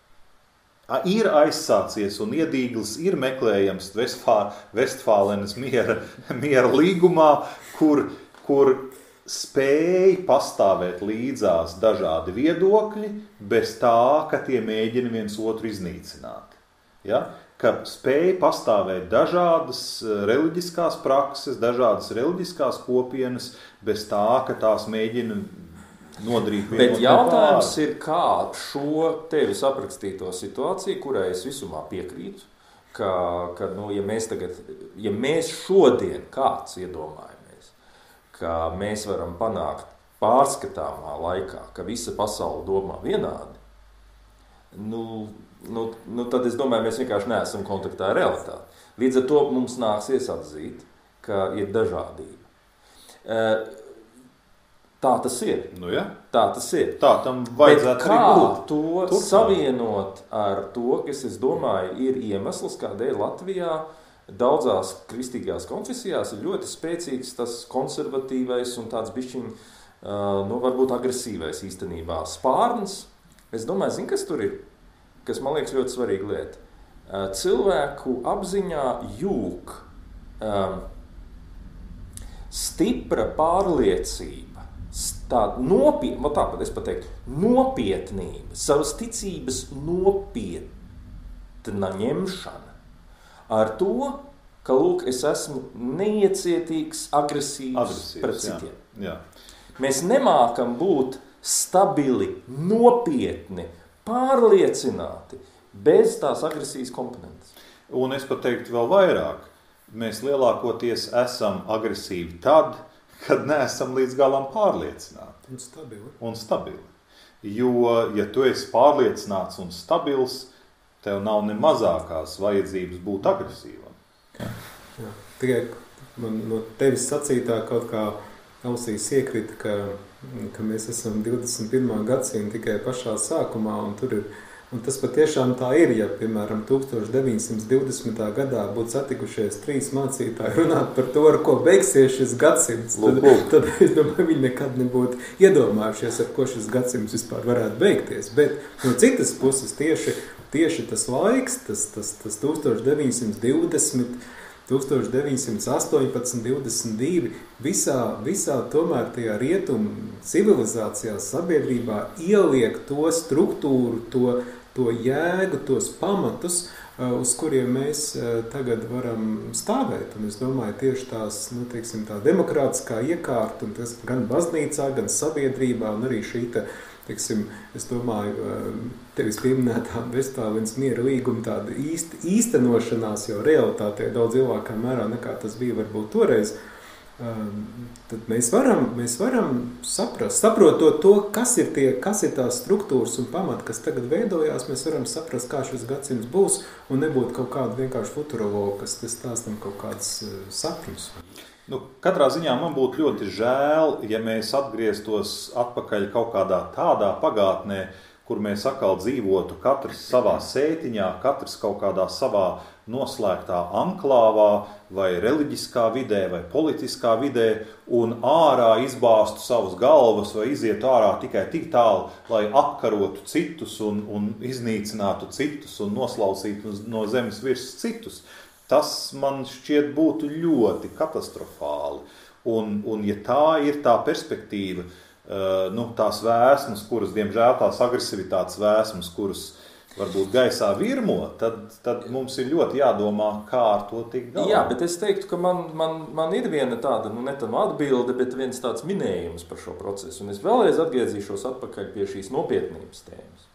ir aizsācies un iedīglis ir meklējams Vestfālenes miera, miera līgumā, kur, kur spēj pastāvēt līdzās dažādi viedokļi, bez tā, ka tie mēģina viens otru iznīcināt. Ja? Ka spēj pastāvēt dažādas reliģiskās prakses, dažādas reliģiskās kopienas, bez tā, ka tās mēģina nodarīt vienu. Bet jautājums ir, kā šo tevis aprakstīto situāciju, kurai es visumā piekrītu, ka, ka nu, ja mēs tagad, ja mēs šodien kāds iedomājamies, ka mēs varam panākt pārskatāmā laikā, ka visa pasaule domā vienādi, nu, Nu, nu, tad es domāju, mēs vienkārši neesam kontaktā ar realitāti. Līdz ar to mums nāksies atzīt, ka ir dažādība. Tā tas ir. Nu, ja. Tā tas ir. Tā tam vajadzētu arī būt. Bet kā to Turpā. savienot ar to, kas, es domāju, ir iemesls, kādēļ Latvijā daudzās kristīgās konfesijās ir ļoti spēcīgs tas konservatīvais un tāds bišķiņ, nu, varbūt agresīvais īstenībā spārns. Es domāju, zin, kas tur ir? Kas man liekas ļoti svarīga lieta. Cilvēku apziņā jūg um, stipra pārliecība, tāda nopietna, tāpat es pateiktu, nopietnība, savas ticības nopietna ņemšana ar to, ka, lūk, es esmu neiecietīgs, agresīvs, agresīvs pret citiem. Jā, jā. Mēs nemākam būt stabili, nopietni, pārliecināti, bez tās agresijas komponentes. Un es pat teiktu vēl vairāk. Mēs lielākoties esam agresīvi tad, kad neesam līdz galam pārliecināti. Un stabili. Un stabili. Jo, ja tu esi pārliecināts un stabils, tev nav ne mazākās vajadzības būt agresīvam. Jā. Jā. Tikai man no tevis sacītā kaut kā ausīs iekrita, ka ka mēs esam divdesmit pirmā gadsimta tikai pašā sākumā, un tur ir, un tas patiešām tā ir, ja, piemēram, tūkstoš deviņsimt divdesmitā gadā būtu satikušies trīs mācītāji runāt par to, ar ko beigsies šis gadsimts, tad, tad es domāju, viņi nekad nebūtu iedomājušies, ar ko šis gadsimts vispār varētu beigties, bet no citas puses tieši, tieši tas laiks, tas, tas, tas tūkstoš deviņsimt divdesmit, tūkstoš deviņsimt astoņpadsmit, divdesmit divi, visā, visā tomēr tajā rietumu civilizācijā, sabiedrībā ieliek to struktūru, to, to jēgu, tos pamatus, uz kuriem mēs tagad varam stāvēt. Un es domāju, tieši tās, nu, teiksim, tā demokrātiskā iekārta, un tas gan baznīcā, gan sabiedrībā, un arī šī te, teiksim, es domāju, tevis pieminētā Vestfālenes miera līguma tāda īst, īstenošanās jau realitātē daudz lielākā mērā nekā tas bija varbūt toreiz, tad mēs varam, mēs varam saprast, saprotot to, kas ir, tie, kas ir tās struktūras un pamati, kas tagad veidojās, mēs varam saprast, kā šis gadsimts būs, un nebūt kaut kāda vienkārši futurologa, kas stāstam kaut kādas sapņus. Nu, katrā ziņā man būtu ļoti žēl, ja mēs atgrieztos atpakaļ kaut kādā tādā pagātnē, kur mēs atkal dzīvotu katrs savā sētiņā, katrs kaut kādā savā noslēgtā anklāvā vai reliģiskā vidē vai politiskā vidē un ārā izbāztu savus galvas vai izietu ārā tikai tik tālu, lai apkarotu citus un, un iznīcinātu citus un noslaucītu no zemes virs citus. Tas man šķiet būtu ļoti katastrofāli. Un, un ja tā ir tā perspektīva, uh, nu, tās vēsmas, kuras, diemžēl, tās agresivitātes vēsmas, kuras varbūt gaisā virmo, tad, tad mums ir ļoti jādomā, kā ar to tikt galā. Jā, bet es teiktu, ka man, man, man ir viena tāda, nu, ne tam atbilde, bet viens tāds minējums par šo procesu. Un es vēlreiz atgriezīšos atpakaļ pie šīs nopietnības tēmas.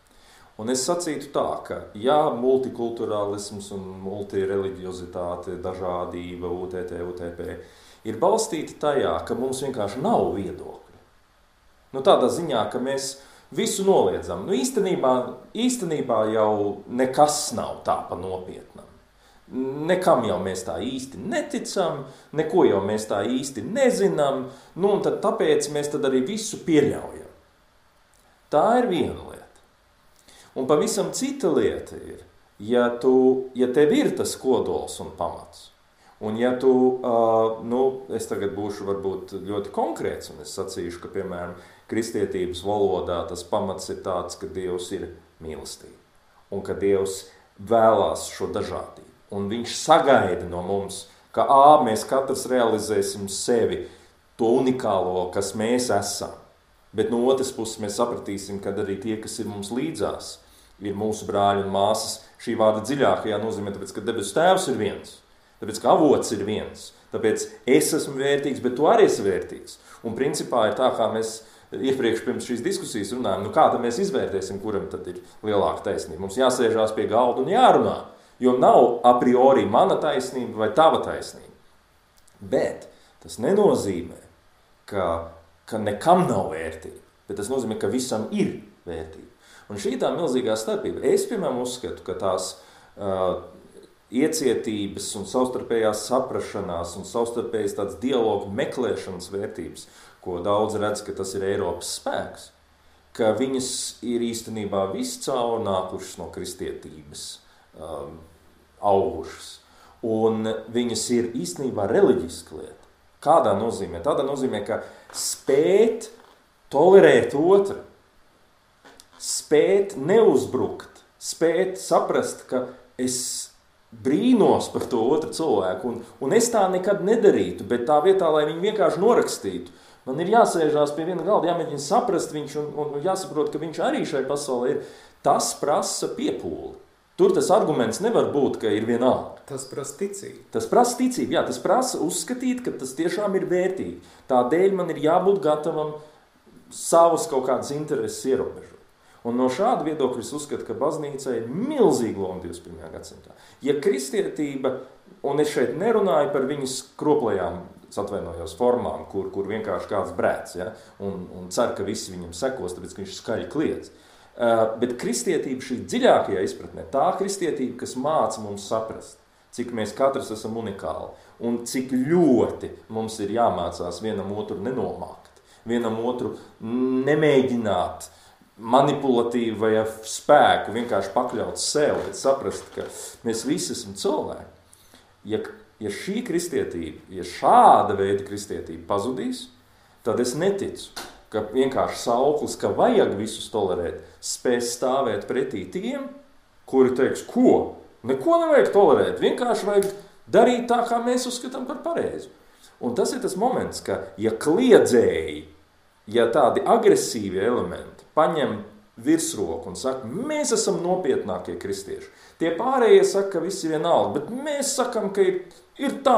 Un es sacītu tā, ka ja multikulturālisms un multireliģiozitāte, dažādība, U T T, U T P ir balstīti tajā, ka mums vienkārši nav viedokļi. Nu, tādā ziņā, ka mēs visu noliedzam. Nu, īstenībā, īstenībā jau nekas nav tā pa nopietnam. Nekam jau mēs tā īsti neticam, neko jau mēs tā īsti nezinām, nu, un tad tāpēc mēs tad arī visu pieļaujam. Tā ir viena lieta. Un pavisam cita lieta ir, ja, tu, ja tev ir tas kodols un pamats, un ja tu, uh, nu, es tagad būšu varbūt ļoti konkrēts, un es sacīšu, ka, piemēram, kristietības valodā tas pamats ir tāds, ka Dievs ir mīlestība, un ka Dievs vēlās šo dažādību, un viņš sagaida no mums, ka ā, mēs katrs realizēsim sevi, to unikālo, kas mēs esam. Bet no otras puses mēs sapratīsim, ka arī tie, kas ir mums līdzās, ir mūsu brāļi un māsas šī vārda dziļākajā nozīmē, tāpēc, ka debesu tēvs ir viens, tāpēc, ka avots ir viens, tāpēc es esmu vērtīgs, bet tu arī esi vērtīgs. Un principā ir tā, kā mēs iepriekš pirms šīs diskusijas runājam, nu kā tad mēs izvērtēsim, kuram tad ir lielāka taisnība. Mums jāsēžās pie galda un jārunā, jo nav a priori mana taisnība vai tava taisnība. Bet tas nenozīmē, ka ka nekam nav vērtība, bet tas nozīmē, ka visam ir vērtība. Un šī tā milzīgā starpība. Es, piemēram, uzskatu, ka tās uh, iecietības un savstarpējās saprašanās un savstarpējas tāds dialogu meklēšanas vērtības, ko daudz redz, ka tas ir Eiropas spēks, ka viņas ir īstenībā viscaur nākušas no kristietības um, augušas. Un viņas ir īstenībā reliģiska lieta. Kādā nozīmē? Tādā nozīmē, ka spēt tolerēt otru, spēt neuzbrukt, spēt saprast, ka es brīnos par to otru cilvēku, un, un es tā nekad nedarītu, bet tā vietā, lai viņu vienkārši norakstītu, man ir jāsēžās pie viena galda, jāmēģina saprast viņš, un, un jāsaprot, ka viņš arī šai pasaulē ir. Tas prasa piepūli. Tur tas arguments nevar būt, ka ir vienalga. Tas prasa ticību. Tas prasa ticību, jā, tas prasa uzskatīt, ka tas tiešām ir vērtīgi. Tādēļ man ir jābūt gatavam savas kaut kādas intereses ierobežot. Un no šāda viedokļa es uzskatu, ka baznīca ir milzīga loma divdesmit pirmajā gadsimtā. Ja kristietība, un es šeit nerunāju par viņas kroplajām, atvainojos, formām, kur, kur vienkārši kāds brēc, ja, un, un cer, ka visi viņam sekos, tāpēc, ka viņš skaļi kliedz. Uh, bet kristietība šī dziļākajā izpratnē, tā kristietība, kas māca mums saprast, cik mēs katrs esam unikāli un cik ļoti mums ir jāmācās vienam otru nenomākt, vienam otru nemēģināt manipulatīvi vai ar spēku vienkārši pakļaut sev, bet saprast, ka mēs visi esam cilvēki. Ja, ja šī kristietība, ja šāda veida kristietība pazudīs, tad es neticu, ka vienkārši sauklis, ka vajag visus tolerēt, spēs stāvēt pretī tiem, kuri teiks, ko? Neko nevajag tolerēt, vienkārši vajag darīt tā, kā mēs uzskatām par pareizu. Un tas ir tas moments, ka ja kliedzēji, ja tādi agresīvi elementi paņem virsroku un saka, mēs esam nopietnākie kristieši. Tie pārējie saka, ka visi vienalga, bet mēs sakam, ka ir, ir tā.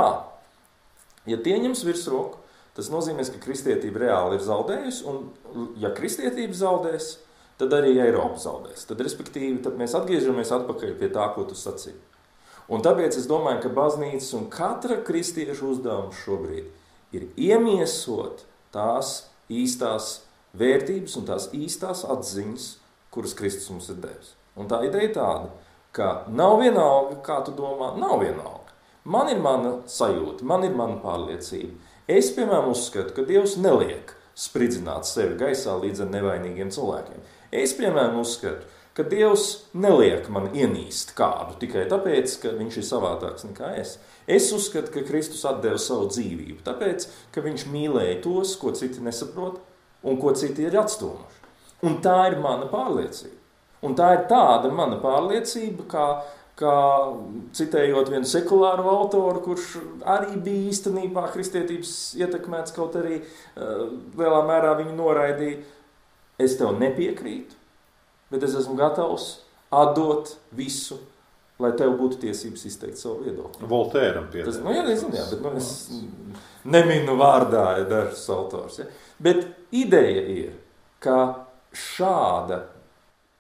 Ja tie ņems virsroku, tas nozīmē, ka kristietība reāli ir zaudējusi, un ja kristietība zaudēs, tad arī Eiropa zaudēs. Tad, respektīvi, tad mēs atgriežamies atpakaļ pie tā, ko tu sacīji. Un tāpēc es domāju, ka baznīcas un katra kristieša uzdevums šobrīd ir iemiesot tās īstās vērtības un tās īstās atziņas, kuras Kristus mums ir devis. Un tā ideja tāda, ka nav vienalga, kā tu domā, nav vienalga. Man ir mana sajūta, man ir mana pārliecība. Es, piemēram, uzskatu, ka Dievs neliek spridzināt sevi gaisā līdz ar nevainīgiem cilvēkiem. Es, piemēram, uzskatu, ka Dievs neliek man ienīst kādu tikai tāpēc, ka viņš ir savādāks nekā es. Es uzskatu, ka Kristus atdeva savu dzīvību, tāpēc, ka viņš mīlēja tos, ko citi nesaprot un ko citi ir atstūmuši. Un tā ir mana pārliecība. Un tā ir tāda mana pārliecība, kā kā citējot vienu sekulāru autoru, kurš arī bija īstenībā kristietības ietekmēts, kaut arī uh, lielā mērā viņu noraidīja. Es tev nepiekrītu, bet es esmu gatavs atdot visu, lai tev būtu tiesības izteikt savu viedokli. Voltēram piedēļ. Nu, jā, es, jā, bet nu, es neminu vārdā ja dažus autors. Ja. Bet ideja ir, ka šāda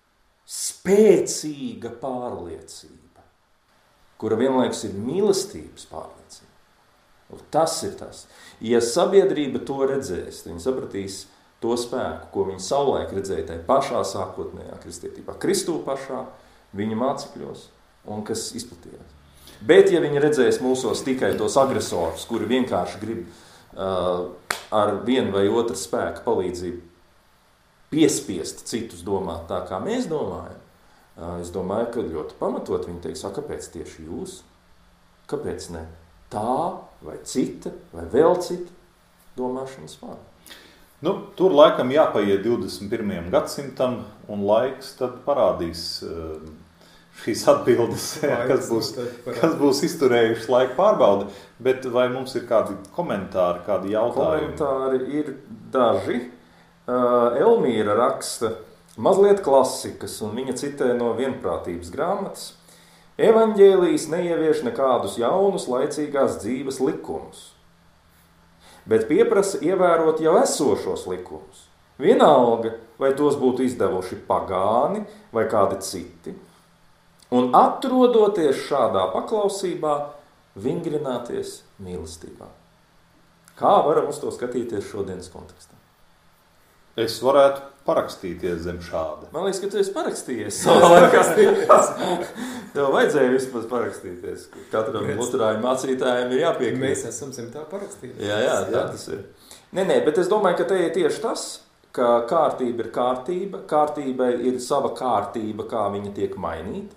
spēcīga pārliecība, kura vienlaikus ir mīlestības pārliecība. Un tas ir tas. Ja sabiedrība to redzēs, viņi sapratīs to spēku, ko viņi savulaik redzēja tajā pašā sākotnējā kristietībā, Kristū pašā, viņa mācekļos, un kas izplatījās. Bet, ja viņi redzēs mūsos tikai tos agresorus, kuri vienkārši grib uh, ar vienu vai otru spēku palīdzību piespiest citus domāt tā, kā mēs domājam, uh, es domāju, ka ļoti pamatot viņi teiks, kāpēc tieši jūs? Kāpēc ne? Tā vai cita vai vēl cita domāšanas vārda. Nu, tur laikam jāpaiet divdesmit pirmajam gadsimtam, un laiks tad parādīs uh, šīs atbildes, kas būs, kas būs izturējušas laika pārbaudi. Bet vai mums ir kādi komentāri, kādi jautājumi? Komentāri ir daži. Uh, Elmīra raksta mazliet klasikas, un viņa citē no vienprātības grāmatas. Evaņģēlijs neievieš nekādus jaunus laicīgās dzīves likumus, bet pieprasa ievērot jau esošos likumus. Vienalga, vai tos būtu izdevuši pagāni vai kādi citi. Un atrodoties šādā paklausībā, vingrināties mīlestībā. Kā varam uz to skatīties šodienas kontekstā? Es varētu parakstīties zem šāda. Man liekas, ka tu esi parakstījies. Tev vajadzēja vispār parakstīties. Katram luterāņu mācītājiem ir jāpiekrīt. Mēs esam zem tā parakstījuši. Jā, jā, tā tas ir. Nē, nē, bet es domāju, ka te ir tieši tas, ka kārtība ir kārtība. Kārtībai ir sava kārtība, kā viņa tiek mainīta.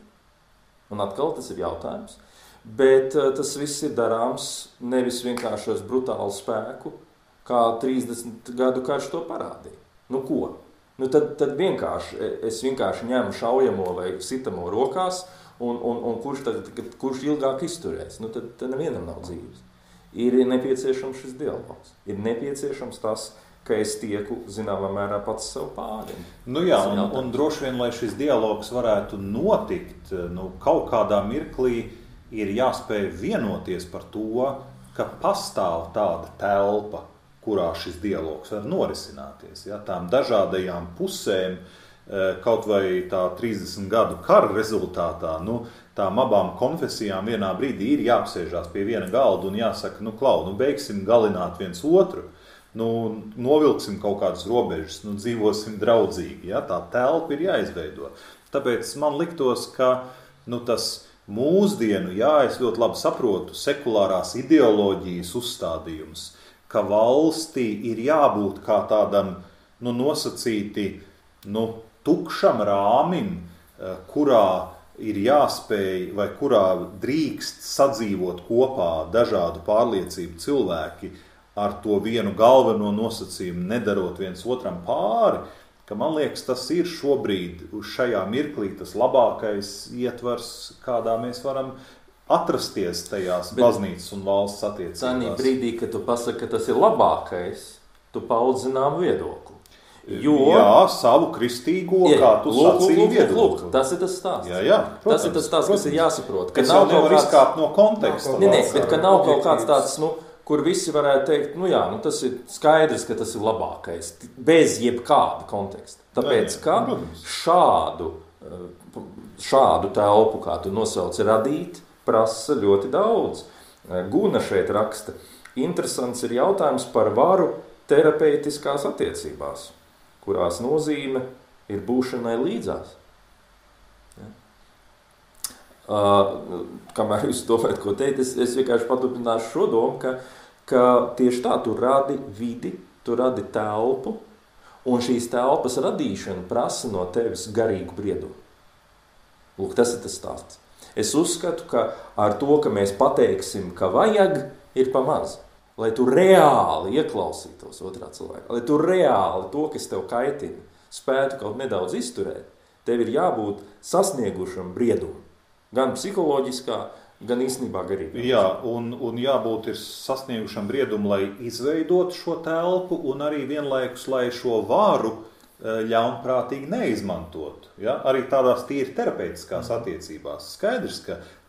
Un atkal tas ir jautājums. Bet tas viss ir darāms nevis vienkārši ar brutālu spēku, kā trīsdesmit gadu karš to parādīja. Nu ko? Nu tad, tad vienkārši, es vienkārši ņemu šaujamo vai sitamo rokās, un, un, un kurš, tad, kurš ilgāk izturēs? Nu tad, tad nevienam nav dzīves. Ir nepieciešams šis dialogs. Ir nepieciešams tas, ka es tieku zināmā mērā pats sev pāri. Nu jā, un, un droši vien, lai šis dialogs varētu notikt, nu kaut kādā mirklī ir jāspēj vienoties par to, ka pastāv tāda telpa, kurā šis dialogs var norisināties. Ja? Tām dažādajām pusēm, kaut vai tā trīsdesmit gadu kara rezultātā, nu, tām abām konfesijām vienā brīdī ir jāapsēžās pie viena galda un jāsaka, nu, klau, nu, beigsim galināt viens otru, nu, novilksim kaut kādas robežas, nu, dzīvosim draudzīgi. Ja? Tā telpa ir jāizveido. Tāpēc man liktos, ka nu, tas mūsdienu, jā, es ļoti labi saprotu, sekulārās ideoloģijas uzstādījums, ka valstī ir jābūt kā tādam nu, nosacīti nu, tukšam rāmim, kurā ir jāspēj vai kurā drīkst sadzīvot kopā dažādu pārliecību cilvēki ar to vienu galveno nosacījumu, nedarot viens otram pāri, ka man liekas, tas ir šobrīd uz šajā mirklī tas labākais ietvars, kādā mēs varam atrasties tajās Bet baznīcas un valsts attiecībās. Tādā brīdī, kad tu pasaki, ka tas ir labākais, tu paudz zinām viedokli. Jo, jā, savu kristīgo, jā, kā tu lūk, sacīji lūk, viedokli. Lūk, tas ir tas stāsts. Jā, jā, protams, tas ir tas stāsts, kas ir jāsaprot. Ka es nav jau nevar kāds... izkāpt no konteksta. Nē, nē, bet ka nav kaut kāds tāds, nu, kur visi varētu teikt, nu jā, nu tas ir skaidrs, ka tas ir labākais, bez jebkāda konteksta. Tāpēc, ka šādu, šādu telpu, kā tu nosauci, radīt, prasa ļoti daudz. Guna šeit raksta. Interesants ir jautājums par varu terapeitiskās attiecībās, kurās nozīme ir būšanai līdzās. Ja? Uh, kamēr jūs domājat, ko teikt, es, es vienkārši paturpināšu šo domu, ka, ka tieši tā, tu radi vidi, tu radi telpu, un šīs telpas radīšana prasa no tevis garīgu briedumu. Lūk, tas ir tas stāsts. Es uzskatu, ka ar to, ka mēs pateiksim, ka vajag, ir pamaz. Lai tu reāli ieklausītos otrā cilvēkā, lai tu reāli to, kas tev kaitina, spētu kaut nedaudz izturēt, tev ir jābūt sasniegušam briedumu. Gan psiholoģiskā, gan īstenībā garīgā. Jā, un, un jābūt ir sasniegušam briedumu, lai izveidotu šo telpu, un arī vienlaikus, lai šo varu ļaunprātīgi neizmantot. Ja? Arī tādās tīri terapeitiskās attiecībās. Skaidrs, ka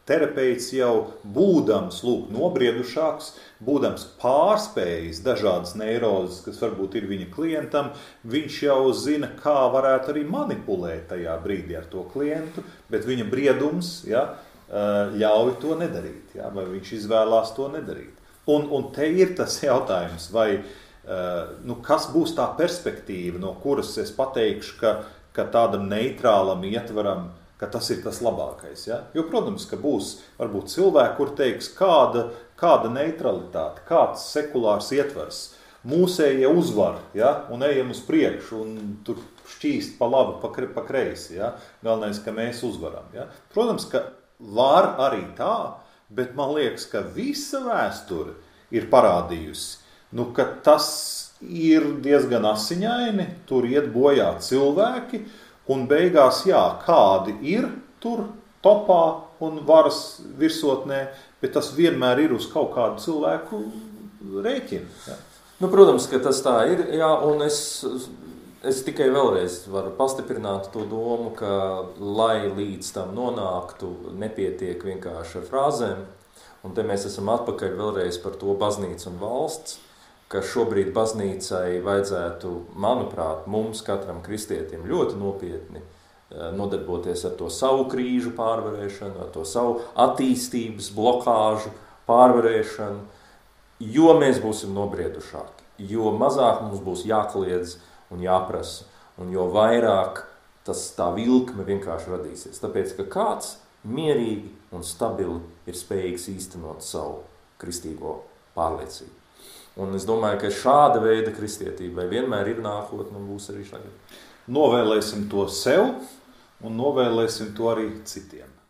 terapeits jau būdams, lūk, nobriedušāks, būdams pārspējis dažādas neirozes, kas varbūt ir viņa klientam, viņš jau zina, kā varētu arī manipulēt tajā brīdī ar to klientu, bet viņa briedums, ja, ļauj to nedarīt, ja, vai viņš izvēlās to nedarīt. Un, un te ir tas jautājums, vai, nu, kas būs tā perspektīva, no kuras es pateikšu, ka, ka tādam neitrālam ietvaram, ka tas ir tas labākais. Ja? Jo, protams, ka būs varbūt cilvēki, kur teiks, kāda, kāda neutralitāte, kāds sekulārs ietvers. Mūsējie uzvar, ja? Un ejam uz priekšu, un tur šķīst pa labi, pa, pa kreisi. Ja? Galvenais, ka mēs uzvaram. Ja? Protams, ka var arī tā, bet man liekas, ka visa vēsture ir parādījusi, nu, ka tas ir diezgan asiņaini, tur iet bojā cilvēki, un beigās, jā, kādi ir tur topā un varas virsotnē, bet tas vienmēr ir uz kaut kādu cilvēku rēķinu. Ja? Nu, protams, ka tas tā ir, jā, un es, es tikai vēlreiz varu pastiprināt to domu, ka, lai līdz tam nonāktu, nepietiek vienkārši ar frāzēm, un te mēs esam atpakaļ vēlreiz par to baznīcu un valsts, ka šobrīd baznīcai vajadzētu, manuprāt, mums katram kristietim ļoti nopietni nodarboties ar to savu krīžu pārvarēšanu, ar to savu attīstības blokāžu pārvarēšanu, jo mēs būsim nobriedušāki, jo mazāk mums būs jākliedz un jāprasa, un jo vairāk tas tā vilkme vienkārši radīsies. Tāpēc, ka kāds mierīgi un stabili ir spējīgs īstenot savu kristīgo pārliecību. Un es domāju, ka šāda veida kristietībai vienmēr ir nākotne un būs arī šagad. Novēlēsim to sev un novēlēsim to arī citiem.